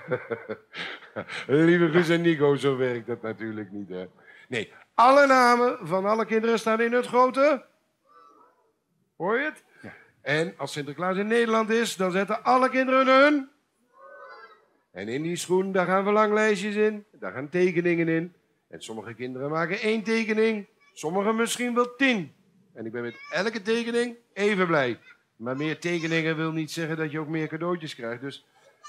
Lieve Guus en Nico, zo werkt dat natuurlijk niet, hè. Nee, alle namen van alle kinderen staan in het grote... Hoor je het? Ja. En als Sinterklaas in Nederland is, dan zetten alle kinderen hun... En in die schoen, daar gaan verlanglijstjes in, daar gaan tekeningen in. En sommige kinderen maken 1 tekening, sommigen misschien wel 10. En ik ben met elke tekening even blij. Maar meer tekeningen wil niet zeggen dat je ook meer cadeautjes krijgt. Dus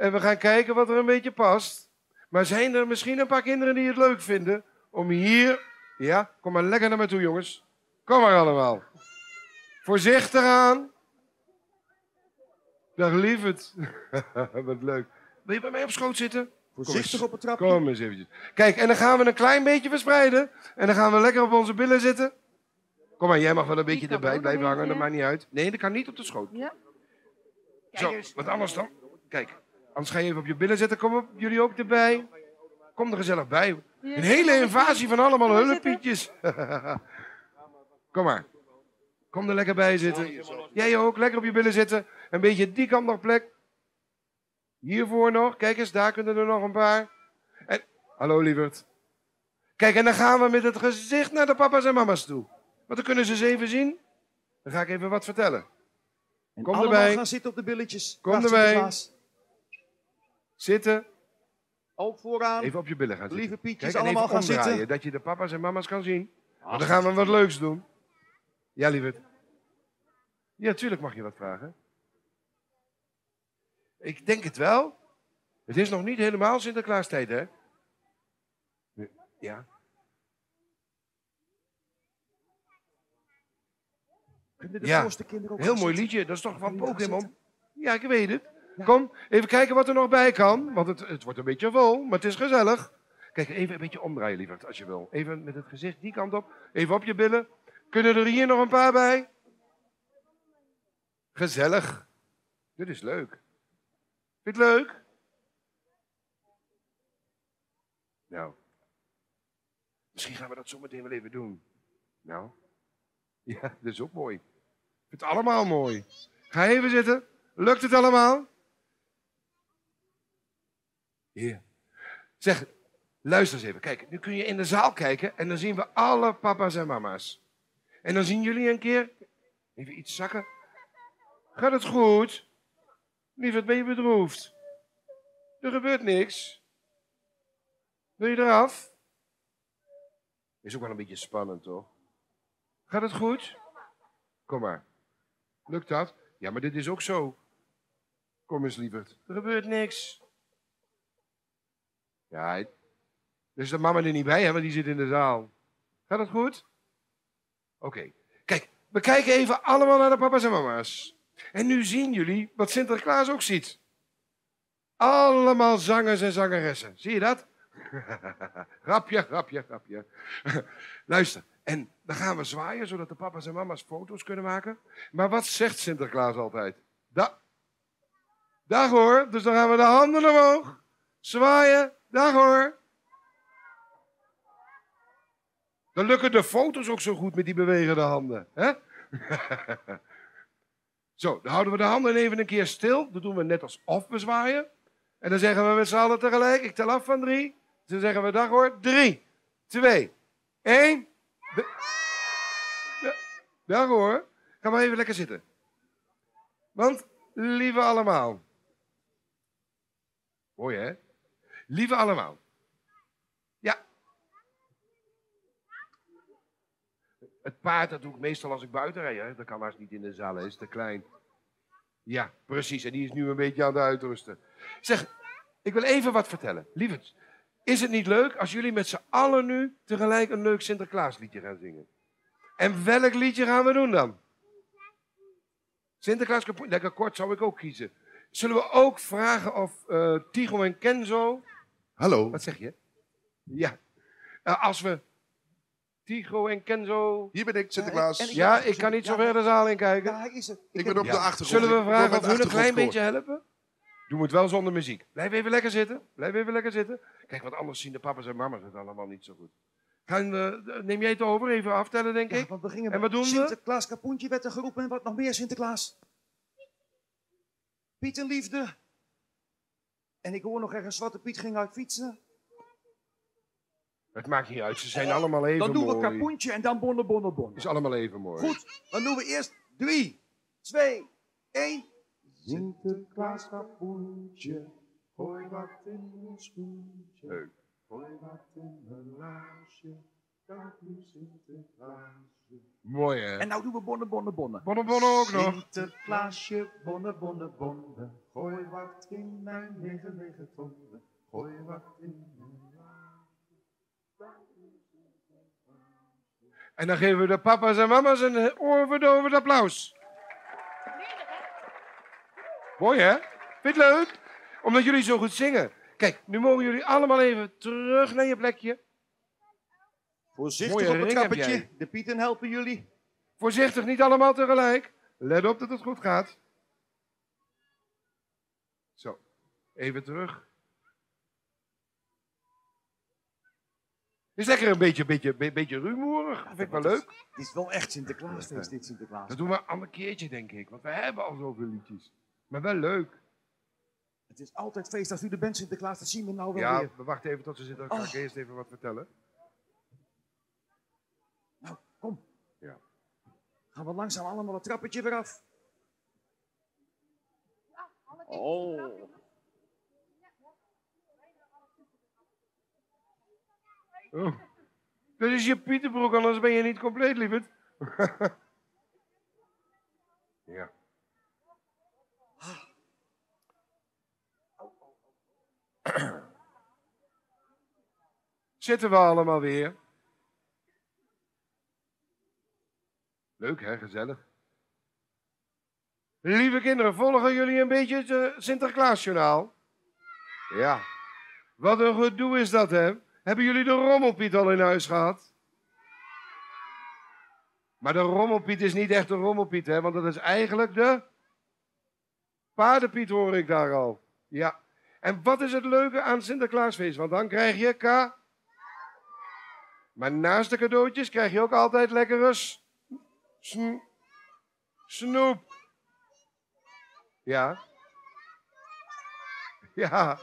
En we gaan kijken wat er een beetje past. Maar zijn er misschien een paar kinderen die het leuk vinden om hier... Ja, kom maar lekker naar me toe, jongens. Kom maar allemaal. Voorzichtig aan. Dag lieverd. Wat leuk. Wil je bij mij op schoot zitten? Voorzichtig op het trapje. Kom eens eventjes. Kijk, en dan gaan we een klein beetje verspreiden. En dan gaan we lekker op onze billen zitten. Kom maar, jij mag wel een beetje erbij blijven hangen. Dat maakt niet uit. Nee, dat kan niet op de schoot. Ja? Zo, wat anders dan? Kijk, anders ga je even op je billen zitten. Kom op, jullie ook erbij. Kom er gezellig bij. Een hele invasie van allemaal hulppietjes. Kom maar. Kom er lekker bij zitten. Jij ook, lekker op je billen zitten. Een beetje die kant nog plek. Hiervoor nog. Kijk eens, daar kunnen er nog een paar. En, hallo lieverd. Kijk, en dan gaan we met het gezicht naar de papa's en mama's toe. Want dan kunnen ze eens even zien. Dan ga ik even wat vertellen. En Kom allemaal erbij. gaan zitten op de billetjes. Kom Dag erbij. Sinterklaas. Zitten. Ook vooraan. Even op je billen gaan zitten. Lieve Pietjes, Kijk, en allemaal even gaan omdraaien, zitten. dat je de papa's en mama's kan zien. Want dan gaan we wat leuks doen. Ja, lieverd. Ja, tuurlijk mag je wat vragen. Ik denk het wel. Het is nog niet helemaal Sinterklaastijd, hè? Ja. Kunnen de Ja, voorste kinderen ook heel gaan mooi zitten? liedje. Dat is toch van Gaan jullie gaan Pokémon? Ja, ik weet het. Kom, even kijken wat er nog bij kan. Want het wordt een beetje vol, maar het is gezellig. Kijk, even een beetje omdraaien, lieverd, als je wil. Even met het gezicht die kant op. Even op je billen. Kunnen er hier nog een paar bij? Gezellig. Dit is leuk. Vind je het leuk? Nou. Misschien gaan we dat zo meteen wel even doen. Nou. Ja, dat is ook mooi. Ik vind het allemaal mooi. Ga even zitten. Lukt het allemaal? Hier. Zeg, luister eens even. Kijk, nu kun je in de zaal kijken en dan zien we alle papa's en mama's. En dan zien jullie een keer... Even iets zakken. Gaat het goed? Lieverd, ben je bedroefd? Er gebeurt niks. Wil je eraf? Is ook wel een beetje spannend, toch? Gaat het goed? Kom maar. Lukt dat? Ja, maar dit is ook zo. Kom eens, lieverd. Er gebeurt niks. Ja, dus de mama er niet bij, hè, want die zit in de zaal. Gaat het goed? Oké. Kijk, we kijken even allemaal naar de papa's en mama's. En nu zien jullie wat Sinterklaas ook ziet. Allemaal zangers en zangeressen. Zie je dat? Grapje, grapje, grapje. Luister, en dan gaan we zwaaien, zodat de papa's en mama's foto's kunnen maken. Maar wat zegt Sinterklaas altijd? Dag hoor, dus dan gaan we de handen omhoog. Zwaaien, dag hoor. Dan lukken de foto's ook zo goed met die bewegende handen. Hè? Zo, dan houden we de handen even een keer stil. Dat doen we net als of we zwaaien. En dan zeggen we met z'n allen tegelijk, ik tel af van 3. Dan zeggen we dag hoor, 3, 2, 1. Dag hoor. Ga maar even lekker zitten. Want, lieve allemaal. Mooi hè? Lieve allemaal. Ja. Het paard, dat doe ik meestal als ik buiten rijd. Hè? Dat kan haast niet in de zaal, hij is te klein. Ja, precies. En die is nu een beetje aan het uitrusten. Zeg, ik wil even wat vertellen. Lieverd, is het niet leuk als jullie met z'n allen nu tegelijk een leuk Sinterklaasliedje gaan zingen? En welk liedje gaan we doen dan? Sinterklaas kapot. Lekker kort zou ik ook kiezen. Zullen we ook vragen of Tigo en Kenzo... Hallo. Wat zeg je? Ja. Als we Tigo en Kenzo... Hier ben ik, Sinterklaas. Ja, ik kan niet zo ver de zaal in kijken. Ja, hij is er. Ik ben op de achtergrond. Zullen we Ik wil vragen met of hun een klein achtergrondscore. beetje helpen? Doen we het wel zonder muziek. Blijf even lekker zitten. Blijf even lekker zitten. Kijk, want anders zien de papa's en mama's het allemaal niet zo goed. Neem jij het over? Even aftellen, denk Ja, ik. want we gingen En wat doen we? Sinterklaas Kapoentje werd er geroepen en wat nog meer Sinterklaas. Piet en Liefde. En ik hoor nog ergens Zwarte Piet ging uit fietsen. Het maakt niet uit. Ze zijn allemaal even Dan doen we mooi. Kapoentje en dan Bonne Bonne Bonne. Is allemaal even mooi. Goed, dan doen we eerst 3, 2, 1. Sinterklaas Kapoentje, gooi wat in mijn schoentje. Leuk. Gooi wat in mijn laarsje, Mooi, hè? En nou doen we bonnen, bonnen, bonnen. Bonnen, bonnen ook nog. Sinterklaasje, bonnen, bonnen, bonnen. Gooi wat in mijn 9 tonnen. Gooi wat in mijn... En dan geven we de papa's en mama's een oorverdovend applaus. Mooi, hè? Vind je het leuk? Omdat jullie zo goed zingen. Kijk, nu mogen jullie allemaal even terug naar je plekje. Voorzichtig Mooie op het ring heb trappetje. jij. De pieten helpen jullie. Voorzichtig, niet allemaal tegelijk. Let op dat het goed gaat. Zo, even terug. Is lekker een beetje rumoerig. Dat vind ik wel leuk. Het is wel echt Sinterklaasfeest, dit Sinterklaas. Dat doen we een ander keertje, denk ik. Want we hebben al zoveel liedjes. Maar wel leuk. Het is altijd feest als u er bent, Sinterklaas. Dat zien we nou wel Ja, weer. we wachten even tot ze zitten. Dan ga ik eerst even wat vertellen. Nou, kom. Ja. Gaan we langzaam allemaal het trappetje weer af. Oh. Oh. Dat is je Pieterbroek, anders ben je niet compleet, lieverd. Ja. Zitten we allemaal weer? Leuk, hè? Gezellig. Lieve kinderen, volgen jullie een beetje het Sinterklaasjournaal? Ja. Wat een gedoe is dat, hè? Hebben jullie de rommelpiet al in huis gehad? Maar de rommelpiet is niet echt de rommelpiet, hè? Want dat is eigenlijk de paardenpiet, hoor ik daar al. Ja. En wat is het leuke aan Sinterklaasfeest? Want dan krijg je Maar naast de cadeautjes krijg je ook altijd lekkere snoep. Ja. Ja.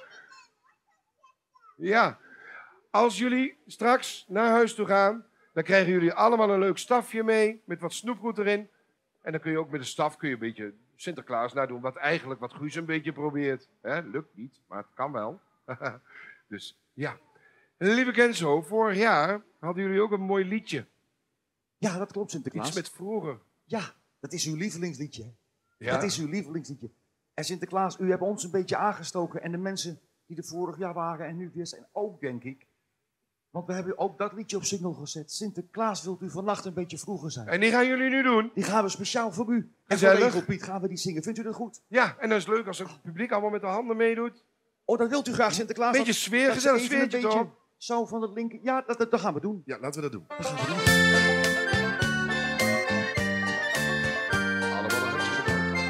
Ja. Als jullie straks naar huis toe gaan, dan krijgen jullie allemaal een leuk stafje mee, met wat snoepgoed erin. En dan kun je ook met de staf een beetje Sinterklaas nadoen, wat Guus een beetje probeert. Lukt niet, maar het kan wel. Dus ja. Lieve Kenzo, vorig jaar hadden jullie ook een mooi liedje. Ja, dat klopt, Sinterklaas. Iets met vroeger. Ja, dat is uw lievelingsliedje. Ja. Dat is uw lievelingsliedje. En Sinterklaas, u hebt ons een beetje aangestoken. En de mensen die er vorig jaar waren en nu weer zijn ook, denk ik. Want we hebben ook dat liedje op single gezet. Sinterklaas, wilt u vannacht een beetje vroeger zijn? En die gaan jullie nu doen? Die gaan we speciaal voor u. En Gezellig. voor Regelpiet gaan we die zingen. Vindt u dat goed? Ja, en dat is leuk als het publiek allemaal met de handen meedoet. Oh, dat wilt u graag, Sinterklaas? Beetje sfeer, dat gezellig even sfeertje een beetje toch? Zo van het linker... Ja, dat gaan we doen. Ja, laten we dat doen. Dat gaan we doen. Allemaal de handjes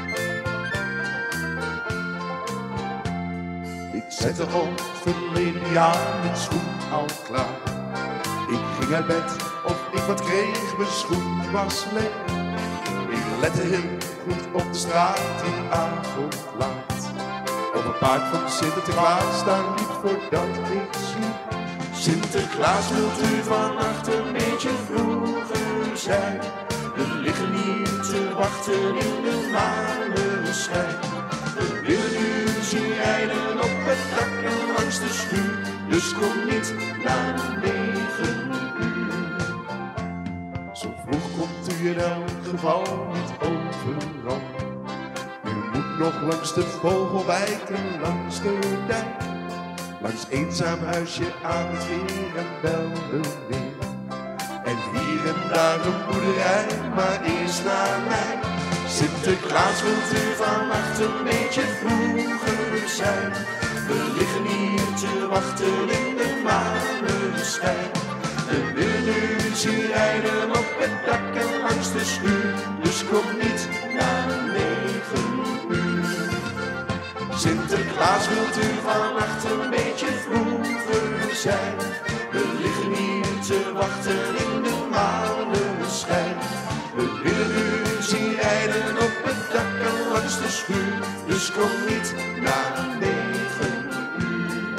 omhoog. Ik zette op verleden jaar mijn schoen al klaar. Ik ging uit bed of ik wat kreeg, mijn schoen was leeg. Ik lette heel goed op de straat die avond laat. Op een paard van Sinterklaas, daar liep voordat ik sliep. Sinterklaas, wilt u vannacht een beetje vroeger zijn? We liggen hier te wachten in de maneschijn. We willen u zien rijden op het dak en langs de schuur. Dus kom niet na 9 uur. Zo vroeg komt u in elk geval niet overal. U moet nog langs de Vogelwijk en langs de dijk. Langs eenzaam huisje aan het veer en Beldenweer. En hier en daar een boerderij, maar eerst naar mij. Sinterklaas, wilt u vannacht een beetje vroeger zijn? We liggen hier te wachten in de maneschijn. We willen u zien rijden op het dak en langs de schuur. Dus kom niet na 9 uur. Sinterklaas, wilt u vannacht een beetje vroeger zijn? We liggen hier te wachten in de maneschijn. We willen u zien rijden op het dak en langs de schuur. Dus kom niet na 9 uur.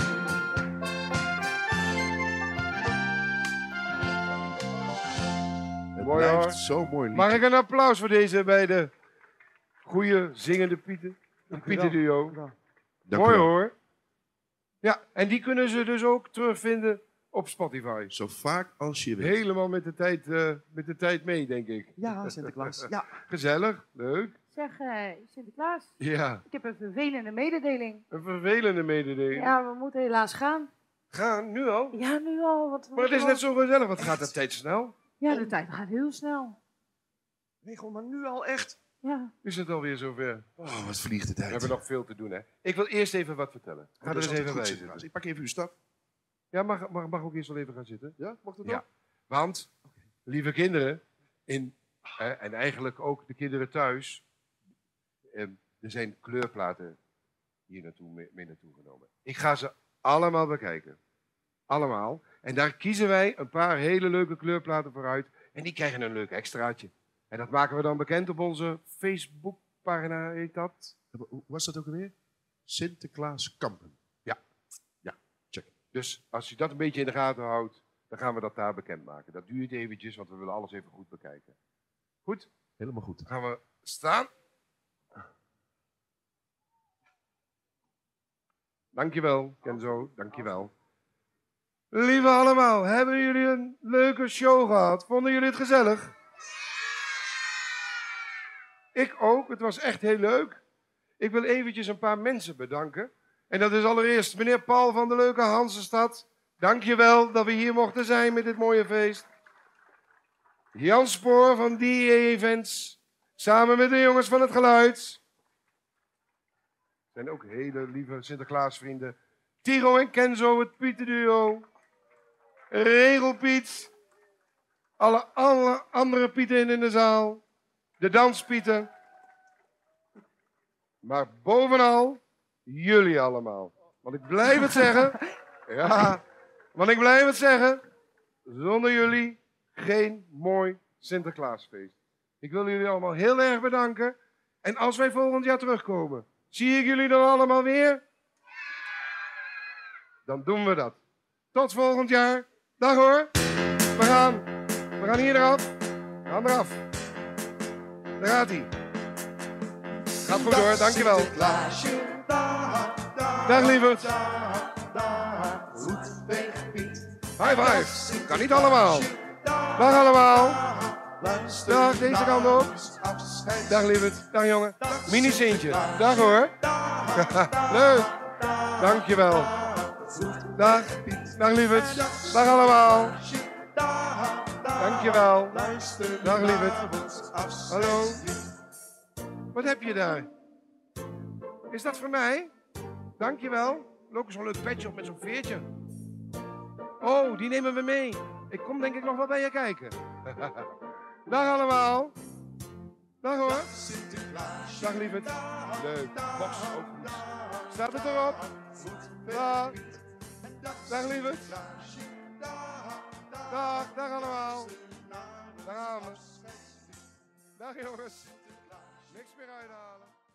Het Mooi, blijft hoor. zo mooi lied. Mag ik een applaus voor deze beide goede zingende Pieten? Een Pietenduo. Dank u Mooi wel. hoor. Ja, en die kunnen ze dus ook terugvinden op Spotify. Zo vaak als je wilt. Helemaal met de tijd mee, denk ik. Ja, Sinterklaas. Ja. Gezellig, leuk. Zeg, Sinterklaas, Ja, ik heb een vervelende mededeling. een vervelende mededeling. Ja, we moeten helaas gaan. Gaan, nu al? Ja, nu al. Want Maar het is net zo gezellig, wat gaat de tijd snel? Ja, de tijd gaat heel snel. Regel, maar nu al echt. Ja. Is het alweer zover? Oh, wat vliegt de tijd. We hebben nog veel te doen, hè. Ik wil eerst even wat vertellen. Ga er Dat is eens altijd even goed, bij Sinterklaas. zitten. Ik pak even uw stap. Ja, mag ook eerst wel even gaan zitten? Ja, mag dat Ja. ook? Want, lieve kinderen, en eigenlijk ook de kinderen thuis, er zijn kleurplaten hier mee naartoe genomen. Ik ga ze allemaal bekijken. Allemaal. En daar kiezen wij een paar hele leuke kleurplaten voor uit. En die krijgen een leuk extraatje. En dat maken we dan bekend op onze Facebookpagina, heet dat? Hoe was dat ook alweer? Sinterklaas Kampen. Ja, check. Dus als je dat een beetje in de gaten houdt, dan gaan we dat daar bekendmaken. Dat duurt eventjes, want we willen alles even goed bekijken. Goed? Helemaal goed. Dan gaan we staan. Dankjewel, Kenzo. Dankjewel. Lieve allemaal, hebben jullie een leuke show gehad? Vonden jullie het gezellig? Ik ook. Het was echt heel leuk. Ik wil eventjes een paar mensen bedanken. En dat is allereerst meneer Paul van de leuke Hansenstad. Dankjewel dat we hier mochten zijn met dit mooie feest. Jan Spoor van DA Events. Samen met de jongens van het geluid. Zijn ook hele lieve Sinterklaasvrienden. Tiro en Kenzo, het Pietenduo. Regelpiet. Alle andere Pieten in de zaal. De danspieten. Maar bovenal, jullie allemaal. Want ik blijf het zeggen. Ja, want ik blijf het zeggen. Zonder jullie geen mooi Sinterklaasfeest. Ik wil jullie allemaal heel erg bedanken. En als wij volgend jaar terugkomen, zie ik jullie dan allemaal weer? Dan doen we dat. Tot volgend jaar. Dag hoor. We gaan hier eraf. We gaan eraf. Daar gaat hij. Gaat goed hoor, dankjewel. Dag lieverd. High five. Kan niet allemaal. Dag allemaal. Dag, deze kant op. Dag lieverd. Dag jongen. Mini Sintje. Dag hoor. Leuk. Dankjewel. Dag. Dag lieverd. Dag allemaal. Dankjewel. Dag lieverd. Hallo. Wat heb je daar? Is dat voor mij? Dankjewel. Ook zo'n leuk petje op met zo'n veertje. Oh, die nemen we mee. Ik kom denk ik nog wel bij je kijken. Dag allemaal. Dag hoor. Dag lieverd. Leuk. Box ook goed. Staat het erop? Dag. Dag lieverd. Dag allemaal. Daar gaan we. Dag jongens. Niks meer uithalen.